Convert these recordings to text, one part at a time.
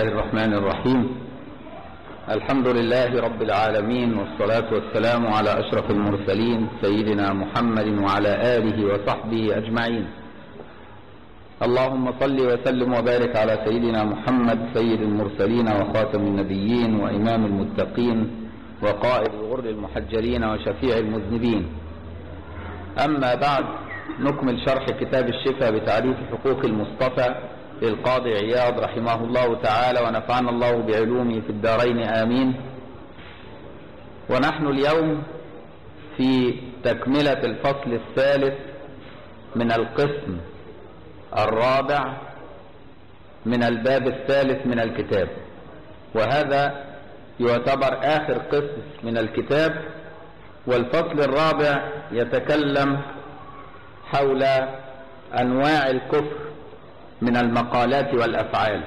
الله الرحمن الرحيم. الحمد لله رب العالمين، والصلاة والسلام على أشرف المرسلين سيدنا محمد وعلى آله وصحبه أجمعين. اللهم صل وسلم وبارك على سيدنا محمد سيد المرسلين وخاتم النبيين وإمام المتقين وقائد الغر المحجلين وشفيع المذنبين. أما بعد، نكمل شرح كتاب الشفاء بتعريف حقوق المصطفى للقاضي عياض رحمه الله تعالى، ونفعنا الله بعلومه في الدارين آمين. ونحن اليوم في تكملة الفصل الثالث من القسم الرابع من الباب الثالث من الكتاب، وهذا يعتبر آخر قسم من الكتاب. والفصل الرابع يتكلم حول أنواع الكفر من المقالات والأفعال.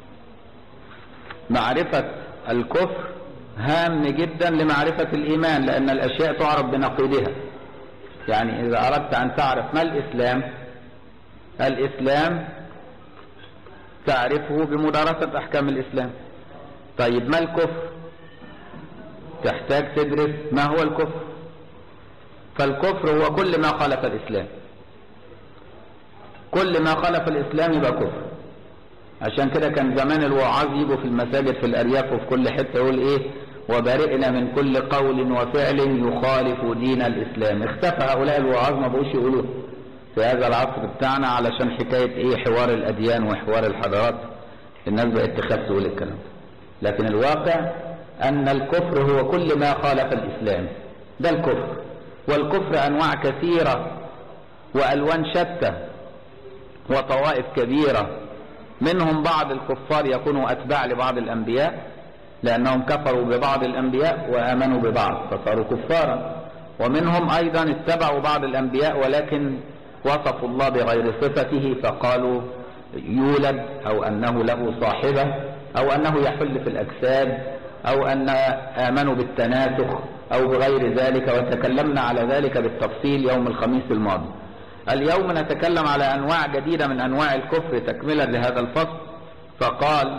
معرفة الكفر هام جدا لمعرفة الإيمان، لأن الأشياء تعرف بنقيضها. يعني إذا أردت أن تعرف ما الإسلام تعرفه بمدارسة أحكام الإسلام. طيب ما الكفر؟ تحتاج تدرس ما هو الكفر. فالكفر هو كل ما خالف الإسلام. كل ما خالف الإسلام يبقى كفر. عشان كده كان زمان الوعاظ يجوا في المساجد في الأرياف وفي كل حتة يقول إيه: وبرئنا من كل قول وفعل يخالف دين الإسلام. اختفى هؤلاء الوعاظ، ما بقوش يقولوه في هذا العصر بتاعنا، علشان حكاية إيه؟ حوار الأديان وحوار الحضارات. الناس بقت تخاف تقول الكلام ده. لكن الواقع أن الكفر هو كل ما خالف الإسلام، ده الكفر. والكفر أنواع كثيرة وألوان شتى وطوائف كبيرة. منهم بعض الكفار يكونوا أتباع لبعض الأنبياء لأنهم كفروا ببعض الأنبياء وآمنوا ببعض فصاروا كفارا، ومنهم أيضا اتبعوا بعض الأنبياء ولكن وصفوا الله بغير صفته فقالوا يولد، أو أنه له صاحبة، أو أنه يحل في الأجساد، أو أن آمنوا بالتناسخ أو بغير ذلك، وتكلمنا على ذلك بالتفصيل يوم الخميس الماضي. اليوم نتكلم على أنواع جديدة من أنواع الكفر تكملا لهذا الفصل. فقال: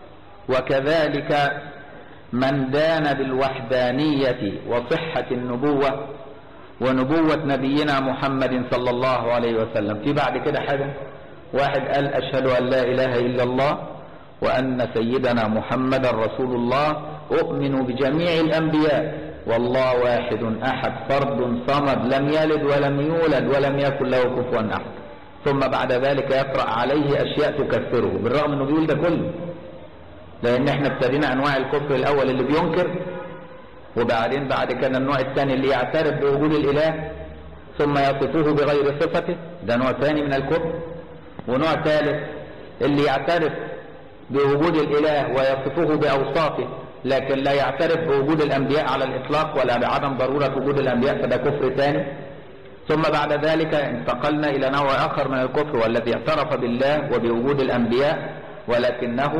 وكذلك من دان بالوحدانية وصحة النبوة ونبوة نبينا محمد صلى الله عليه وسلم. في بعد كده حاجة، واحد قال أشهد أن لا إله إلا الله وأن سيدنا محمد رسول الله، أؤمن بجميع الأنبياء والله واحد أحد فرد صمد لم يلد ولم يولد ولم يكن له كفوا أحد. ثم بعد ذلك يقرأ عليه أشياء تكفره، بالرغم أنه بيقول ده كله، لأن احنا ابتدينا أنواع الكفر الأول اللي بينكر، وبعدين بعد كده النوع الثاني اللي يعترف بوجود الإله ثم يصفه بغير صفته، ده نوع ثاني من الكفر. ونوع ثالث اللي يعترف بوجود الإله ويصفه بأوصافه لكن لا يعترف بوجود الأنبياء على الإطلاق ولا بعدم ضرورة وجود الأنبياء، فده كفر ثاني. ثم بعد ذلك انتقلنا إلى نوع آخر من الكفر، والذي اعترف بالله وبوجود الأنبياء ولكنه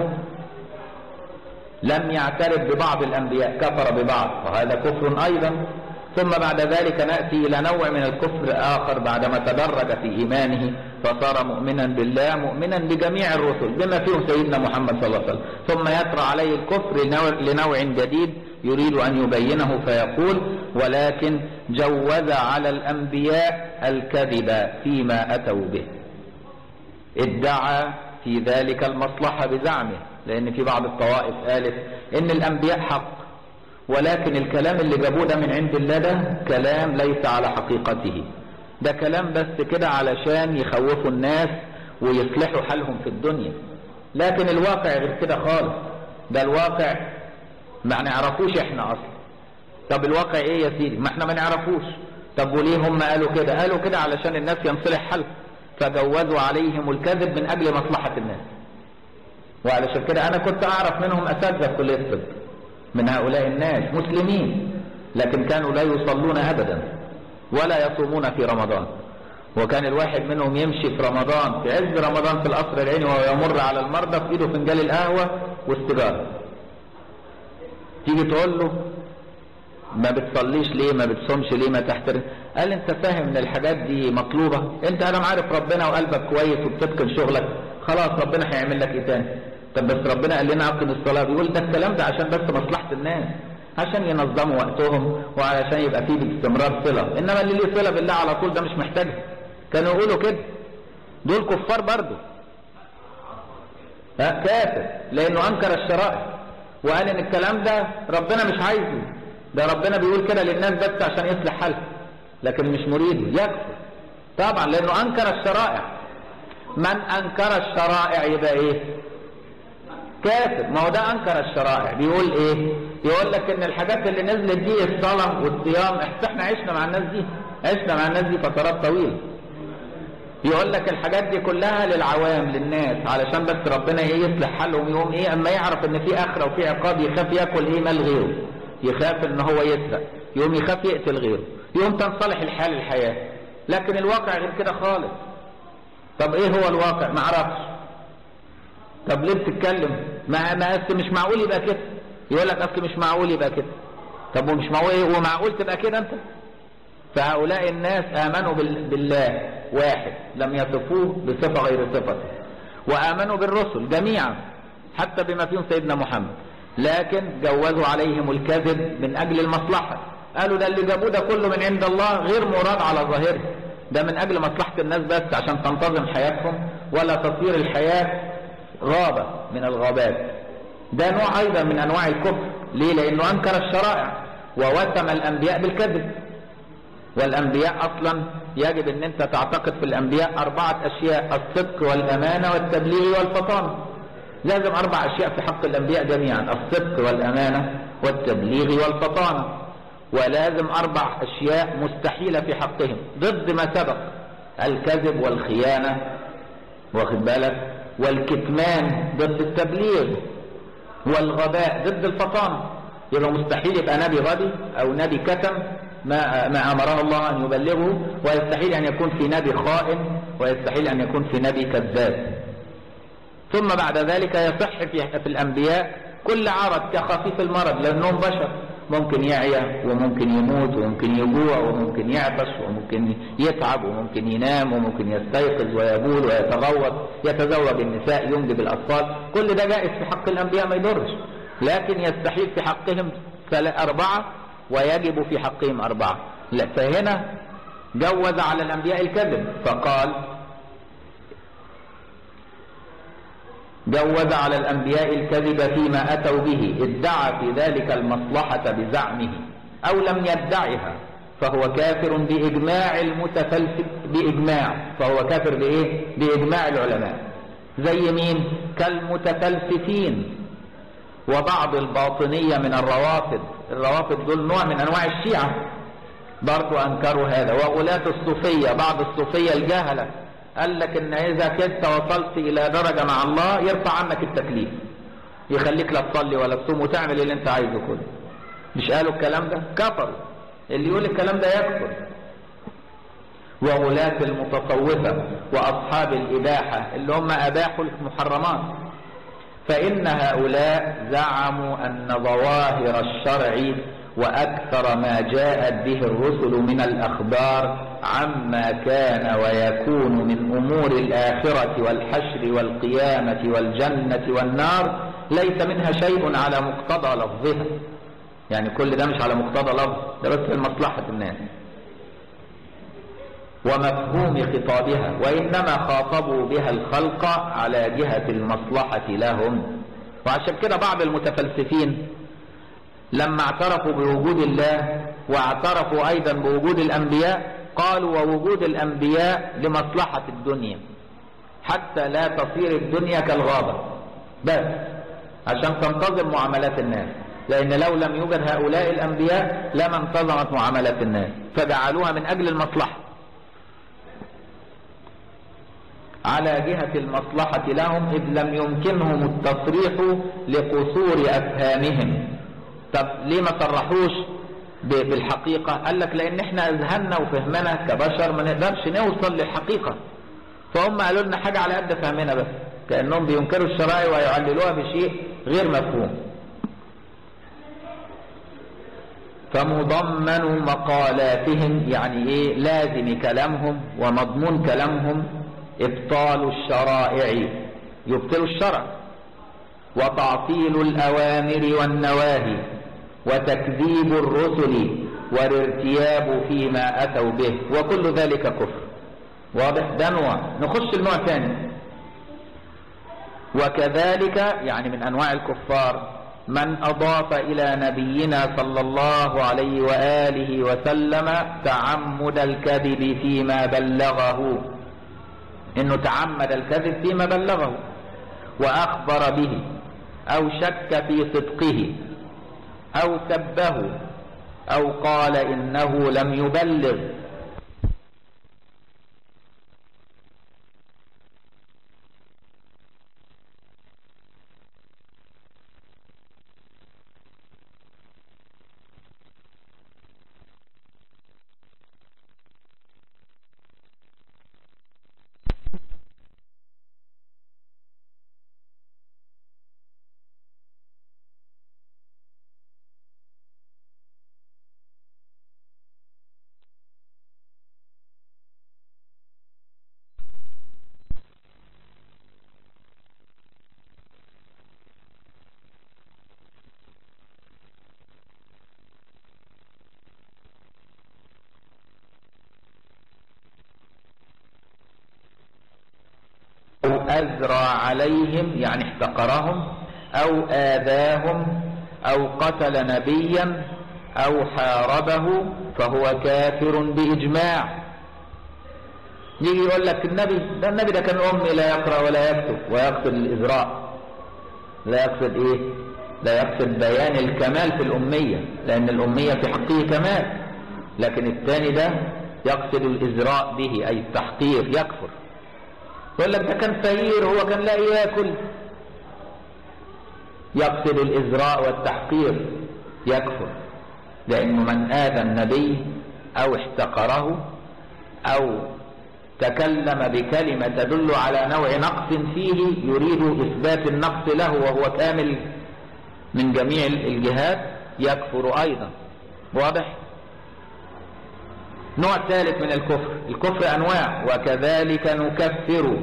لم يعترف ببعض الأنبياء، كفر ببعض، وهذا كفر أيضا. ثم بعد ذلك نأتي إلى نوع من الكفر آخر بعدما تدرج في إيمانه فصار مؤمنا بالله مؤمنا بجميع الرسل بما فيهم سيدنا محمد صلى الله عليه وسلم. ثم يطرأ عليه الكفر لنوع جديد يريد أن يبينه فيقول: ولكن جوز على الأنبياء الكذب فيما أتوا به. ادعى في ذلك المصلحة بزعمه، لأن في بعض الطوائف قالت إن الأنبياء حق، ولكن الكلام اللي جابوه ده من عند الله ده كلام ليس على حقيقته، ده كلام بس كده علشان يخوفوا الناس ويصلحوا حالهم في الدنيا. لكن الواقع غير كده خالص، ده الواقع ما نعرفوش احنا اصلا. طب الواقع ايه يا سيدي؟ ما احنا ما نعرفوش. طب وليه هم قالوا كده؟ قالوا كده علشان الناس ينصلح حالهم، فجوزوا عليهم الكذب من اجل مصلحة الناس. وعلشان كده انا كنت اعرف منهم اساتذة في كلية الطب من هؤلاء الناس مسلمين، لكن كانوا لا يصلون ابدا ولا يصومون في رمضان. وكان الواحد منهم يمشي في رمضان، في عز رمضان في القصر العيني، وهو يمر على المرضى في ايده فنجان القهوة والسيجارة. تيجي تقول له ما بتصليش ليه، ما بتصومش ليه، ما تحترم؟ قال: انت فاهم ان الحاجات دي مطلوبة؟ انت ادم عارف ربنا وقلبك كويس وبتتقن شغلك، خلاص ربنا هيعمل لك ايه تاني؟ طب بس ربنا قال لنا أقم الصلاة، بيقول ده الكلام ده عشان بس مصلحة الناس، عشان ينظموا وقتهم وعشان يبقى فيه باستمرار صلة، إنما اللي ليه صلة بالله على طول ده مش محتاجها. كانوا يقولوا كده، دول كفار برضه، كافر، لأنه أنكر الشرائع وقال إن الكلام ده ربنا مش عايزه، ده ربنا بيقول كده للناس بس عشان يصلح حالها، لكن مش مريده، يكفر طبعا لأنه أنكر الشرائع. من أنكر الشرائع يبقى إيه؟ كافر. ما هو ده أنكر الشرائع. بيقول إيه؟ يقول لك إن الحاجات اللي نزلت دي الصلاة والصيام، إحنا عشنا مع الناس دي، عشنا مع الناس دي فترات طويلة. يقول لك الحاجات دي كلها للعوام، للناس، علشان بس ربنا إيه يصلح حالهم، يقوم إيه أما يعرف إن في آخرة وفي عقاب يخاف ياكل إيه مال غيره، يخاف إن هو يسرق، يقوم يخاف يقتل غيره، يقوم تنصلح الحال الحياة. لكن الواقع غير كده خالص. طب إيه هو الواقع؟ ما عرفش. طب ليه بتتكلم؟ ما مش معقول يبقى كده. يقول لك أصل مش معقول يبقى كده. طب ومش معقول إيه؟ ومعقول تبقى كده أنت؟ فهؤلاء الناس آمنوا بالله واحد، لم يصفوه بصفة غير صفته، وآمنوا بالرسل جميعا حتى بما فيهم سيدنا محمد، لكن جوزوا عليهم الكذب من أجل المصلحة. قالوا ده اللي جابوه ده كله من عند الله، غير مراد على ظاهره، ده من أجل مصلحة الناس بس عشان تنتظم حياتهم ولا تصير الحياة غابة من الغابات. ده نوع أيضا من أنواع الكفر. ليه؟ لأنه أنكر الشرائع ووسم الأنبياء بالكذب. والأنبياء أصلا يجب أن أنت تعتقد في الأنبياء 4 أشياء: الصدق والأمانة والتبليغ والفطانة. لازم 4 أشياء في حق الأنبياء جميعا: الصدق والأمانة والتبليغ والفطانة. ولازم 4 أشياء مستحيلة في حقهم ضد ما سبق: الكذب والخيانة، واخد بالك، والكتمان ضد التبليغ، والغباء ضد الفطانة. يبقى مستحيل يبقى نبي غبي أو نبي كتم ما أمره الله أن يبلغه، ويستحيل أن يكون في نبي خائن، ويستحيل أن يكون في نبي كذاب. ثم بعد ذلك يصح في الأنبياء كل عرض كخفيف المرض، لأنهم بشر، ممكن يعيا وممكن يموت وممكن يجوع وممكن يعطش وممكن يتعب وممكن ينام وممكن يستيقظ ويبول ويتغوط، يتزوج النساء، ينجب الأطفال. كل ده جائز في حق الأنبياء ما يضرش، لكن يستحيل في حقهم 4 ويجب في حقهم 4. لا، فهنا جوز على الأنبياء الكذب، فقال جوز على الأنبياء الكذب فيما أتوا به، ادعى في ذلك المصلحة بزعمه أو لم يدعها فهو كافر بإجماع المتفلسف، بإجماع، فهو كافر بإيه؟ بإجماع العلماء. زي مين؟ كالمتفلسفين وبعض الباطنية من الروافض. الروافض دول نوع من أنواع الشيعة، برضو أنكروا هذا. وغلاة الصوفية، بعض الصوفية الجاهلة، قال لك إن إذا كنت وصلت إلى درجة مع الله يرفع عنك التكليف، يخليك لا تصلي ولا تصوم وتعمل اللي أنت عايزه كله. مش قالوا الكلام ده؟ كفروا. اللي يقول الكلام ده يكفر. وغلاة المتصوفة وأصحاب الإباحة اللي هم أباحوا المحرمات، فإن هؤلاء زعموا أن ظواهر الشرع وأكثر ما جاءت به الرسل من الأخبار عما كان ويكون من أمور الآخرة والحشر والقيامة والجنة والنار ليس منها شيء على مقتضى لفظها. يعني كل ده مش على مقتضى لفظ، ده بس لمصلحة الناس ومفهوم خطابها، وإنما خاطبوا بها الخلق على جهة المصلحة لهم. وعشان كده بعض المتفلسفين لما اعترفوا بوجود الله واعترفوا أيضا بوجود الأنبياء قالوا ووجود الأنبياء لمصلحة الدنيا حتى لا تصير الدنيا كالغابة، بس عشان تنتظم معاملات الناس، لأن لو لم يوجد هؤلاء الأنبياء لما انتظمت معاملات الناس، فجعلوها من أجل المصلحة على جهة المصلحة لهم، إذ لم يمكنهم التصريح لقصور أفهامهم. طب ليه ما صرحوش بالحقيقة؟ قال لك لأن احنا أذهاننا وفهمنا كبشر ما نقدرش نوصل للحقيقة، فهم قالوا لنا حاجة على قد فهمنا بس، كأنهم بينكروا الشرائع ويعللوها بشيء غير مفهوم. فمضمن مقالاتهم، يعني ايه؟ لازم كلامهم ومضمون كلامهم إبطال الشرائع، يبطلوا الشرع وتعطيل الأوامر والنواهي وتكذيب الرسل والارتياب فيما أتوا به، وكل ذلك كفر. واضح؟ ده نوع. نخش النوع ثاني. وكذلك يعني من أنواع الكفار من أضاف إلى نبينا صلى الله عليه وآله وسلم تعمد الكذب فيما بلغه، إنه تعمد الكذب فيما بلغه وأخبر به أو شك في صدقه أو سبه أو قال إنه لم يبلغ. أو أزرى عليهم يعني احتقرهم أو آذاهم أو قتل نبيا أو حاربه فهو كافر بإجماع. يجي يقول لك النبي ده كان أمي لا يقرأ ولا يكتب، ويقصد الإزراء، لا يقصد إيه؟ لا يقصد بيان الكمال في الأمية، لأن الأمية في حقه كمال، لكن الثاني ده يقصد الإزراء به أي التحقير، يكفر. يقول لك ده كان فقير، هو كان لا ياكل، يقصد الإزراء والتحقير، يكفر. لأنه من آذى النبي أو احتقره أو تكلم بكلمة تدل على نوع نقص فيه يريد إثبات النقص له وهو كامل من جميع الجهات يكفر أيضا. واضح؟ نوع ثالث من الكفر أنواع. وكذلك نكفر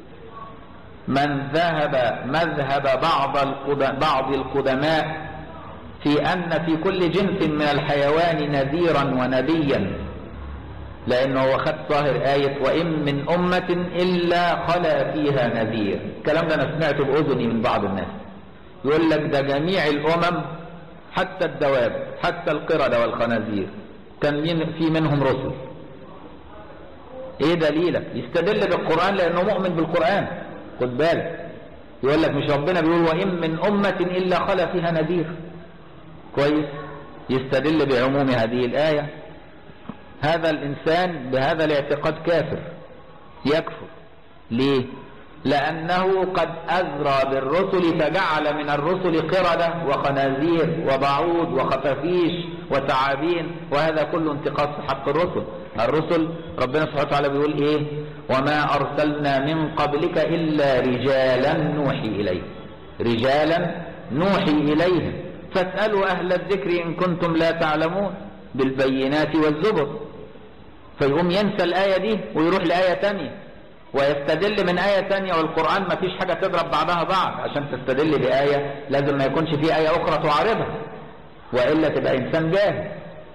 من ذهب مذهب بعض القدماء في أن في كل جنس من الحيوان نذيرا ونبيا، لأنه هو خد ظاهر آية وإن من أمة إلا خلا فيها نذير. الكلام ده أنا سمعته بأذني من بعض الناس، يقول لك ده جميع الأمم حتى الدواب حتى القردة والخنازير كان في منهم رسل. ايه دليلك؟ يستدل بالقرآن لأنه مؤمن بالقرآن. خد بالك، يقول لك مش ربنا بيقول وإن من أمة إلا خلا فيها نذير؟ كويس، يستدل بعموم هذه الآية. هذا الإنسان بهذا الاعتقاد كافر، يكفر. ليه؟ لأنه قد أذرى بالرسل فجعل من الرسل قردة وخنازير وبعوض وخفافيش وتعابين، وهذا كله انتقاص في حق الرسل. ربنا سبحانه وتعالى بيقول ايه؟ وما أرسلنا من قبلك إلا رجالا نوحي إليه، رجالا نوحي إليهم فاسألوا أهل الذكر إن كنتم لا تعلمون بالبينات والزبر. فيقوم ينسى الآية دي ويروح لآية تانية ويستدل من آية تانية، والقرآن ما فيش حاجة تضرب بعضها بعض. عشان تستدل بآية لازم ما يكونش في آية أخرى تعارضها، وإلا تبقى إنسان جاهل.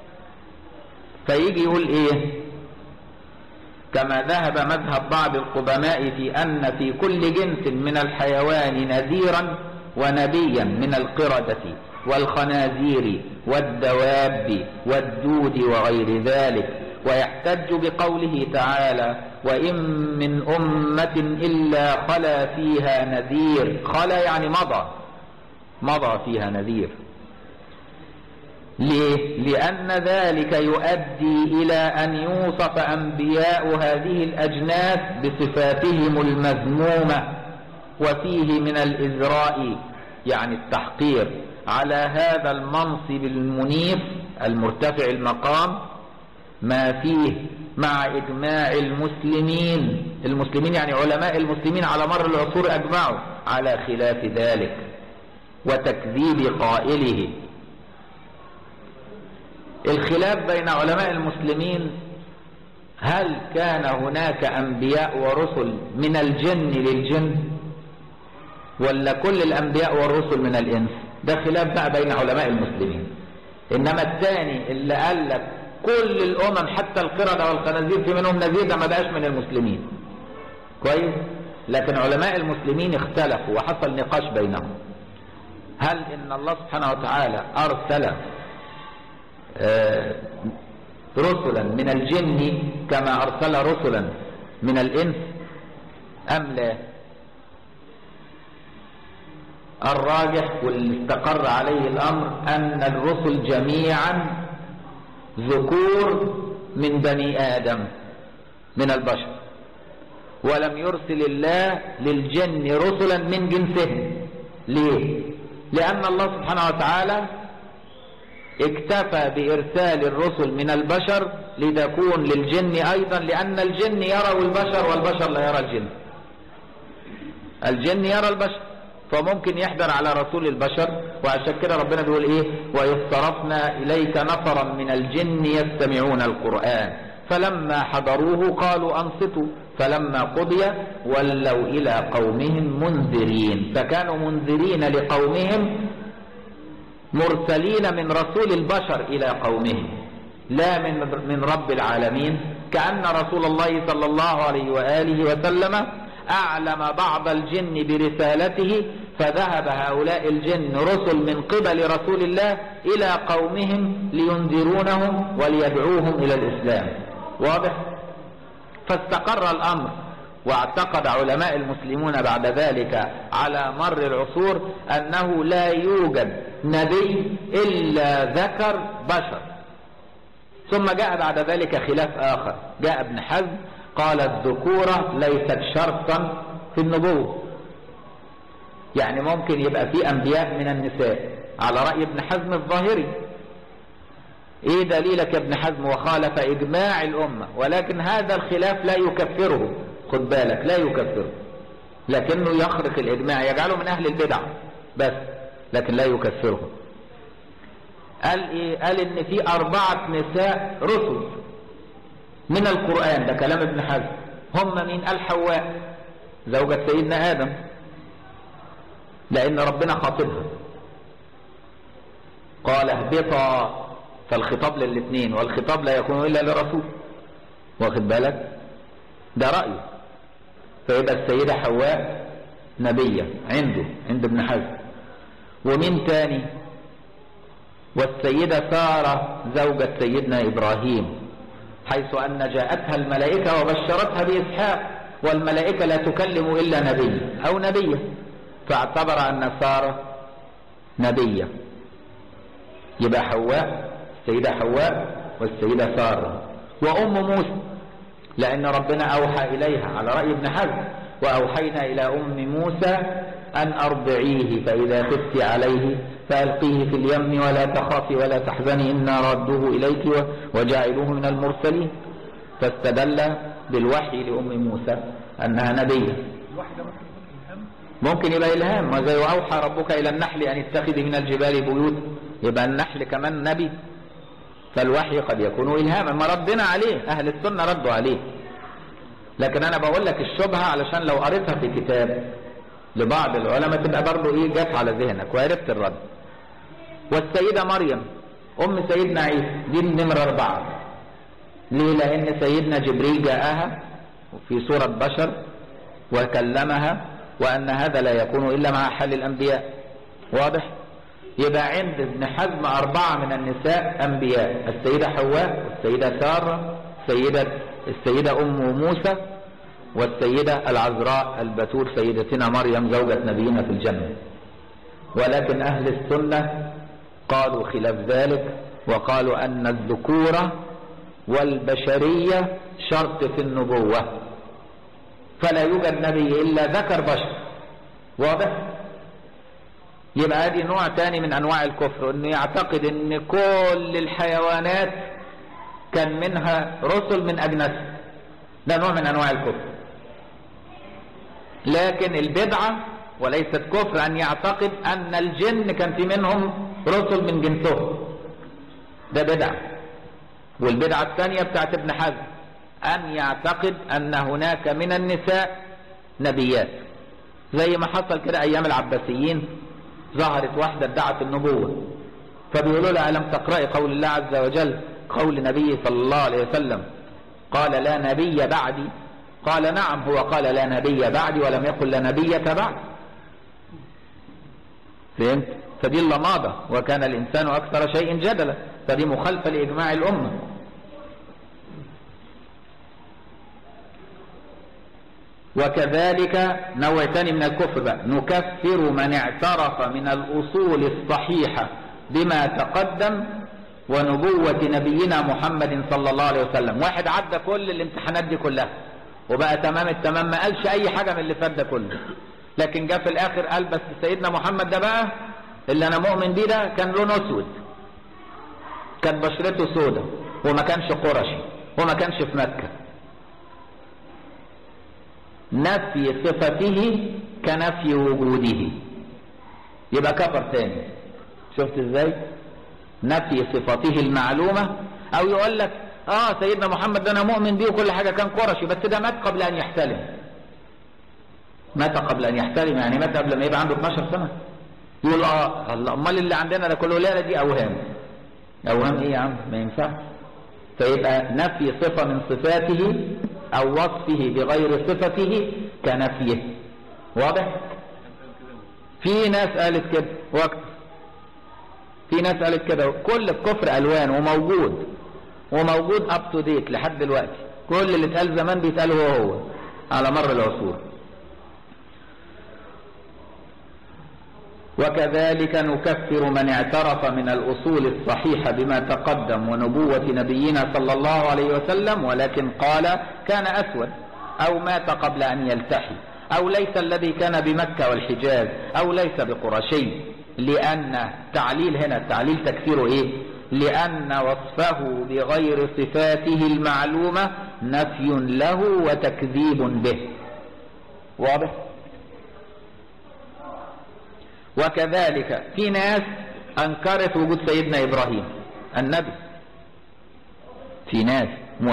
فيجي يقول إيه؟ كما ذهب مذهب بعض القدماء في أن في كل جنس من الحيوان نذيرا ونبيا من القردة والخنازير والدواب والدود وغير ذلك، ويحتج بقوله تعالى وإن من أمة إلا خلا فيها نذير. خلا يعني مضى فيها نذير. ليه؟ لأن ذلك يؤدي إلى أن يوصف أنبياء هذه الأجناس بصفاتهم المذمومة، وفيه من الإزراء يعني التحقير على هذا المنصب المنيف المرتفع المقام ما فيه مع إجماع المسلمين يعني علماء المسلمين على مر العصور أجمعوا على خلاف ذلك وتكذيب قائله. الخلاف بين علماء المسلمين هل كان هناك أنبياء ورسل من الجن للجن ولا كل الأنبياء والرسل من الإنس؟ ده خلاف بقى بين علماء المسلمين. إنما الثاني اللي قال لك كل الأمم حتى القردة والخنازير في منهم نذير، ده ما بقاش من المسلمين. كويس؟ لكن علماء المسلمين اختلفوا وحصل نقاش بينهم، هل إن الله سبحانه وتعالى أرسل رسلا من الجن كما أرسل رسلا من الإنس أم لا؟ الراجح واللي استقر عليه الأمر أن الرسل جميعا ذكور من بني آدم من البشر، ولم يرسل الله للجن رسلا من جنسهم. ليه؟ لأن الله سبحانه وتعالى اكتفى بإرسال الرسل من البشر لتكون للجن أيضا، لأن الجن يرى البشر والبشر لا يرى الجن. الجن يرى البشر، فممكن يحضر على رسول البشر. وعشان كده ربنا بيقول ايه؟ وإذ صرفنا إليك نفرا من الجن يستمعون القرآن فلما حضروه قالوا أنصتوا فلما قضي ولوا إلى قومهم منذرين. فكانوا منذرين لقومهم مرسلين من رسول البشر إلى قومهم، لا من رب العالمين. كأن رسول الله صلى الله عليه وآله وسلم أعلم بعض الجن برسالته، فذهب هؤلاء الجن رسل من قبل رسول الله إلى قومهم لينذرونهم وليدعوهم إلى الإسلام. واضح؟ فاستقر الأمر، واعتقد علماء المسلمون بعد ذلك على مر العصور أنه لا يوجد نبي إلا ذكر بشر. ثم جاء بعد ذلك خلاف آخر، جاء ابن حزم قال الذكورة ليست شرطا في النبوة، يعني ممكن يبقى في أنبياء من النساء على رأي ابن حزم الظاهري. ايه دليلك يا ابن حزم؟ وخالف إجماع الأمة، ولكن هذا الخلاف لا يكفره، خد بالك، لا يكفره، لكنه يخرق الإجماع، يجعله من أهل البدع بس، لكن لا يكفره. قال ايه؟ قال ان في 4 نساء رسل من القرآن، ده كلام ابن حزم. هم مين؟ قال حواء زوجة سيدنا آدم، لأن ربنا خاطبها قال اهبطا، فالخطاب للاثنين، والخطاب لا يكون إلا لرسول، واخد بالك؟ ده رأيه. فيبقى السيدة حواء نبية عند ابن حزم. ومين تاني؟ والسيدة سارة زوجة سيدنا إبراهيم، حيث أن جاءتها الملائكة وبشرتها بإسحاق، والملائكة لا تكلم إلا نبي أو نبية، فاعتبر أن سارة نبية. يبقى حواء، السيدة حواء والسيدة سارة. وأم موسى، لأن ربنا أوحى إليها على رأي ابن حزم وأوحينا إلى أم موسى أن أرضعيه فإذا خفت عليه فألقيه في اليم ولا تخافي ولا تحزني إنا ردوه إليك وجاعلوه من المرسلين. فاستدل بالوحي لأم موسى أنها نبية. ممكن يبقى إلهام، وزي أوحى ربك إلى النحل أن اتخذي من الجبال بيوت، يبقى النحل كمان نبي. فالوحي قد يكون إلهاما، ما ردنا عليه، أهل السنة ردوا عليه. لكن أنا بقول لك الشبهة علشان لو قريتها في كتاب لبعض العلماء تبقى برضه إيه، جت على ذهنك وعرفت الرد. والسيدة مريم أم سيدنا عيسى دي النمرة 4. ليه؟ لأن سيدنا جبريل جاءها في صورة بشر وكلمها، وأن هذا لا يكون إلا مع حال الأنبياء. واضح؟ يبقى عند ابن حزم 4 من النساء أنبياء: السيدة حواء، والسيدة سارة، السيدة أم موسى، والسيدة العذراء البتول سيدتنا مريم زوجة نبينا في الجنة. ولكن أهل السنة قالوا خلاف ذلك، وقالوا أن الذكورة والبشرية شرط في النبوة، فلا يوجد نبي إلا ذكر بشر. واضح؟ يبقى هذه نوع تاني من أنواع الكفر، أنه يعتقد أن كل الحيوانات كان منها رسل من أجناسها، ده نوع من أنواع الكفر. لكن البدعة وليست كفر أن يعتقد أن الجن كان في منهم رسل من جنسهم، ده بدعة. والبدعة الثانية بتاعت ابن حزم أن يعتقد أن هناك من النساء نبيات، زي ما حصل كده ايام العباسيين، ظهرت واحدة ادعت النبوة، فبيقولوا لها ألم تقرأي قول الله عز وجل، قول نبي صلى الله عليه وسلم قال لا نبي بعدي؟ قال نعم، هو قال لا نبي بعدي ولم يقل لا نبيك بعد. فهمت؟ فدي اللماضة، وكان الإنسان أكثر شيء جدلا، فدي مخالفة لإجماع الأمة. وكذلك نوع ثاني من الكفر بقى، نكفر من اعترف من الأصول الصحيحة بما تقدم ونبوة نبينا محمد صلى الله عليه وسلم. واحد عدى كل الامتحانات دي كلها وبقى تمام التمام، ما قالش أي حاجة من اللي فات ده كله، لكن جاء في الآخر قال بس سيدنا محمد ده بقى اللي أنا مؤمن بيه ده كان لونه أسود، كان بشرته سودة، وما كانش قرشي، وما كانش في مكة. نفي صفته كنفي وجوده، يبقى كفر تاني. شفت ازاي؟ نفي صفته المعلومة، او يقول لك سيدنا محمد ده انا مؤمن بيه وكل حاجة، كان قرشي بس ده مات قبل ان يحتلم. مات قبل ان يحتلم يعني مات قبل ما يبقى عنده 12 سنة. يقول الله، امال اللي عندنا ده كله لا دي اوهام. اوهام ايه يا عم؟ ما ينفعش. فيبقى نفي صفة من صفاته او وصفه بغير صفته كنفيه. واضح؟ في ناس قالت كده وقت، في ناس قالت كده. كل الكفر الوان وموجود اب تو ديت لحد دلوقتي. كل اللي اتقال زمان بيتقال هو على مر العصور. وكذلك نكفر من اعترف من الأصول الصحيحة بما تقدم ونبوة نبينا صلى الله عليه وسلم، ولكن قال كان أسود، أو مات قبل أن يلتحي، أو ليس الذي كان بمكة والحجاز، أو ليس بقرشي. لأن تعليل هنا، التعليل تكفيره إيه؟ لأن وصفه بغير صفاته المعلومة نفي له وتكذيب به. واضح؟ وكذلك في ناس أنكرت وجود سيدنا إبراهيم النبي. في ناس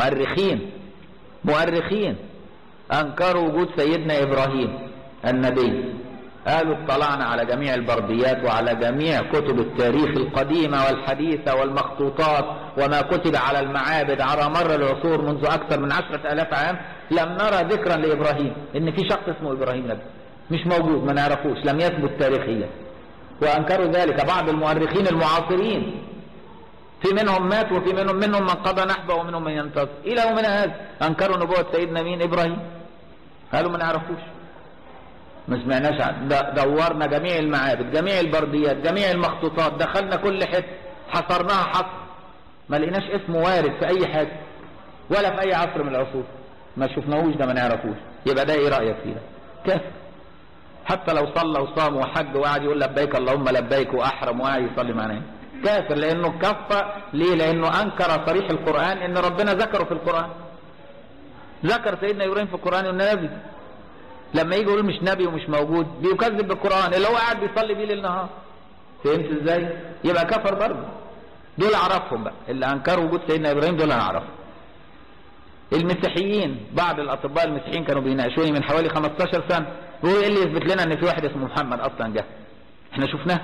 مؤرخين أنكروا وجود سيدنا إبراهيم النبي. قالوا اطلعنا على جميع البرديات وعلى جميع كتب التاريخ القديمة والحديثة والمخطوطات وما كتب على المعابد على مر العصور منذ أكثر من 10,000 عام، لم نرى ذكرا لإبراهيم، إن في شخص اسمه إبراهيم نبي، مش موجود، ما نعرفوش، لم يثبت تاريخيا. وأنكروا ذلك بعض المؤرخين المعاصرين، في منهم مات وفي منهم من قضى نحبه ومنهم من ينتظر إلى يومنا هذا. أنكروا نبوة سيدنا مين؟ إبراهيم. قالوا ما نعرفوش، ما سمعناش. دورنا جميع المعابد، جميع البرديات، جميع المخطوطات، دخلنا كل حته، حصرناها حصر، ما لقيناش اسمه وارد في أي حاجة ولا في أي عصر من العصور. ما شفناهوش، ده ما نعرفوش. يبقى ده إيه رأيك فيه؟ كافر. حتى لو صلى وصام وحج وقعد يقول لبيك اللهم لبيك وأحرم وقعد يصلي معنا، كافر. لأنه كفر. ليه؟ لأنه أنكر صريح القرآن إن ربنا ذكره في القرآن. ذكر سيدنا إبراهيم في القرآن إنه نبي. لما يجي يقول مش نبي ومش موجود بيكذب بالقرآن اللي هو قاعد بيصلي بيه ليل نهار. فهمت ازاي؟ يبقى كفر برضه. دول أعرفهم بقى، اللي أنكروا وجود سيدنا إبراهيم دول أنا أعرفهم. المسيحيين، بعض الأطباء المسيحيين كانوا بيناقشوني من حوالي 15 سنة، بيقولوا إيه اللي يثبت لنا إن في واحد اسمه محمد أصلا جه؟ إحنا شفناه.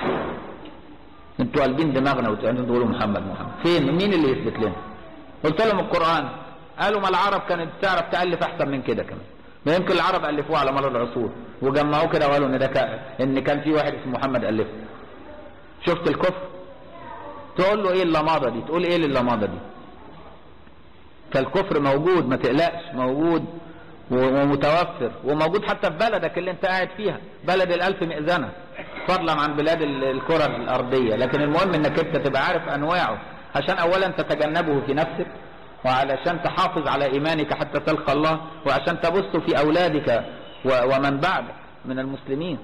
أنتوا قلبين دماغنا وتقعدوا تقولوا محمد. فين؟ مين اللي يثبت لنا؟ قلت لهم القرآن. قالوا ما العرب كانت تعرف تألف أحسن من كده كمان. ما يمكن العرب ألفوه على مر العصور وجمعوه كده وقالوا إن كان في واحد اسمه محمد ألفه. شفت الكفر؟ تقول له إيه اللماضة دي؟ تقول إيه للماضة دي؟ فالكفر موجود، ما تقلقش، موجود ومتوفر، وموجود حتى في بلدك اللي انت قاعد فيها، بلد ال1000 مئذنة، فضلا عن بلاد الكرة الأرضية. لكن المهم انك انت تبقى عارف أنواعه، عشان أولا تتجنبه في نفسك، وعلشان تحافظ على إيمانك حتى تلقى الله، وعشان تبث في أولادك ومن بعدك من المسلمين.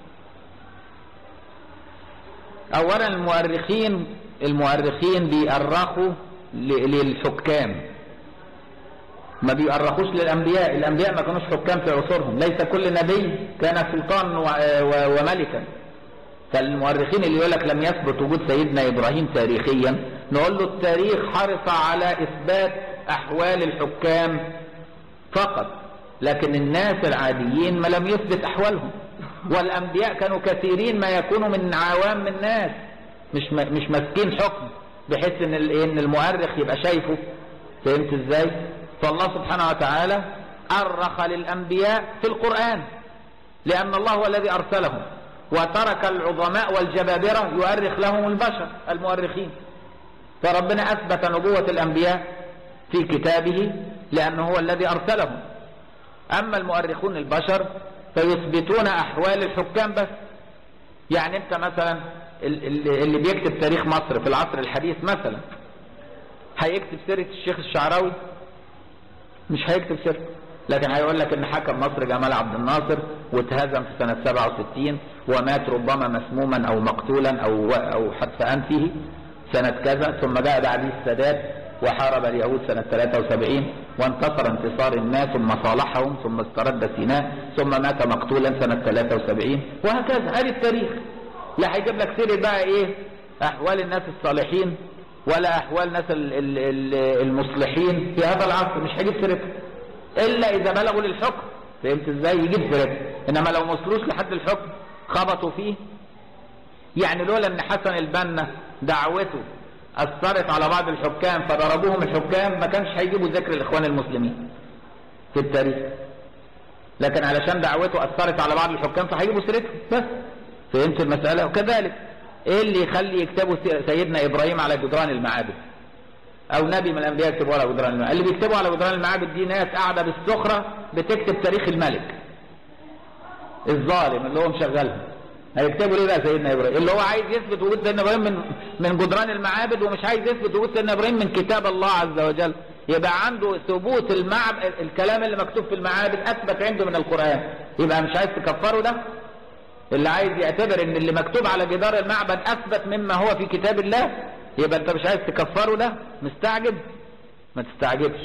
أولا المؤرخين بيأرخوا للحكام، ما بيأرخوش للأنبياء. الأنبياء ما كانوش حكام في عصورهم، ليس كل نبي كان سلطان وملكا. فالمؤرخين اللي يقول لك لم يثبت وجود سيدنا إبراهيم تاريخيا، نقول له التاريخ حرص على إثبات أحوال الحكام فقط، لكن الناس العاديين ما لم يثبت أحوالهم. والأنبياء كانوا كثيرين ما يكونوا من عوام الناس، مش ماسكين حكم بحيث ان المؤرخ يبقى شايفه. فهمت ازاي؟ فالله سبحانه وتعالى أرخ للأنبياء في القرآن لأن الله هو الذي أرسلهم، وترك العظماء والجبابرة يؤرخ لهم البشر المؤرخين. فربنا أثبت نبوة الأنبياء في كتابه لأنه هو الذي أرسلهم. أما المؤرخون البشر فيثبتون أحوال الحكام بس. يعني أنت مثلا اللي بيكتب تاريخ مصر في العصر الحديث مثلا هيكتب سيرة الشيخ الشعراوي؟ مش هيكتب سيرة، لكن هيقول لك ان حكم مصر جمال عبد الناصر واتهزم في سنة 67 ومات ربما مسموما او مقتولا او حتف انفه سنة كذا، ثم جاء بعده السادات وحارب اليهود سنة 73 وانتصر انتصار ما، ثم صالحهم، ثم استرد سيناء، ثم مات مقتولا سنة 73، وهكذا. هذا التاريخ. لا هيجيب لك سيرة بقى ايه احوال الناس الصالحين ولا احوال الناس المصلحين في هذا العصر، مش هيجيب سيرتها الا اذا بلغوا للحكم. فهمت ازاي؟ يجيب سيرتها. انما لو ما وصلوش لحد الحكم خبطوا فيه. يعني لولا ان حسن البنا دعوته اثرت على بعض الحكام فضربوهم الحكام ما كانش هيجيبوا ذكر الاخوان المسلمين في التاريخ، لكن علشان دعوته اثرت على بعض الحكام فهيجيبوا سيرتهم بس. فهمت المساله؟ وكذلك ايه اللي يخلي يكتبوا سيدنا ابراهيم على جدران المعابد او نبي من الانبياء يكتبوا على جدران المعابد؟ اللي بيكتبوا على جدران المعابد دي ناس قاعده بالسخره بتكتب تاريخ الملك الظالم اللي هو مشغلها. هيكتبوا ليه بقى سيدنا ابراهيم اللي هو عايز يثبت وجود سيدنا ابراهيم من جدران المعابد، ومش عايز يثبت وجود سيدنا ابراهيم من كتاب الله عز وجل؟ يبقى عنده ثبوت المعبد، الكلام اللي مكتوب في المعابد اثبت عنده من القران، يبقى مش عايز تكفره ده؟ اللي عايز يعتبر ان اللي مكتوب على جدار المعبد اثبت مما هو في كتاب الله، يبقى انت مش عايز تكفره ده؟ مستعجب؟ ما تستعجبش.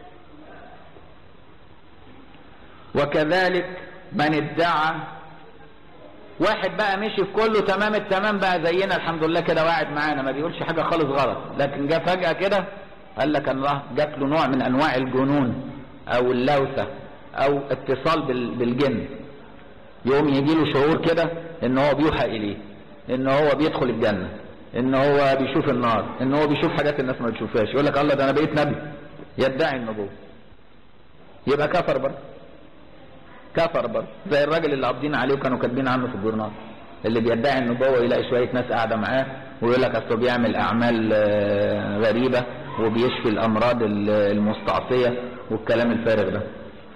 وكذلك من ادعى، واحد بقى مشي في كله تمام التمام بقى زينا الحمد لله كده وقاعد معانا ما بيقولش حاجه خالص غلط، لكن جه فجاه كده قال لك الله جات له نوع من انواع الجنون او اللوثه او اتصال بالجن، يوم يجي له شعور كده ان هو بيوحى اليه، ان هو بيدخل الجنه، ان هو بيشوف النار، ان هو بيشوف حاجات الناس ما بتشوفهاش، يقول لك الله ده انا بقيت نبي، يدعي النبوه، يبقى كفر برضه. كفر برضه زي الراجل اللي قابضين عليه وكانوا كاتبين عنه في الجورنال، اللي بيدعي النبوه يلاقي شويه ناس قاعده معاه ويقول لك اصله بيعمل اعمال غريبه وبيشفي الامراض المستعصيه والكلام الفارغ ده.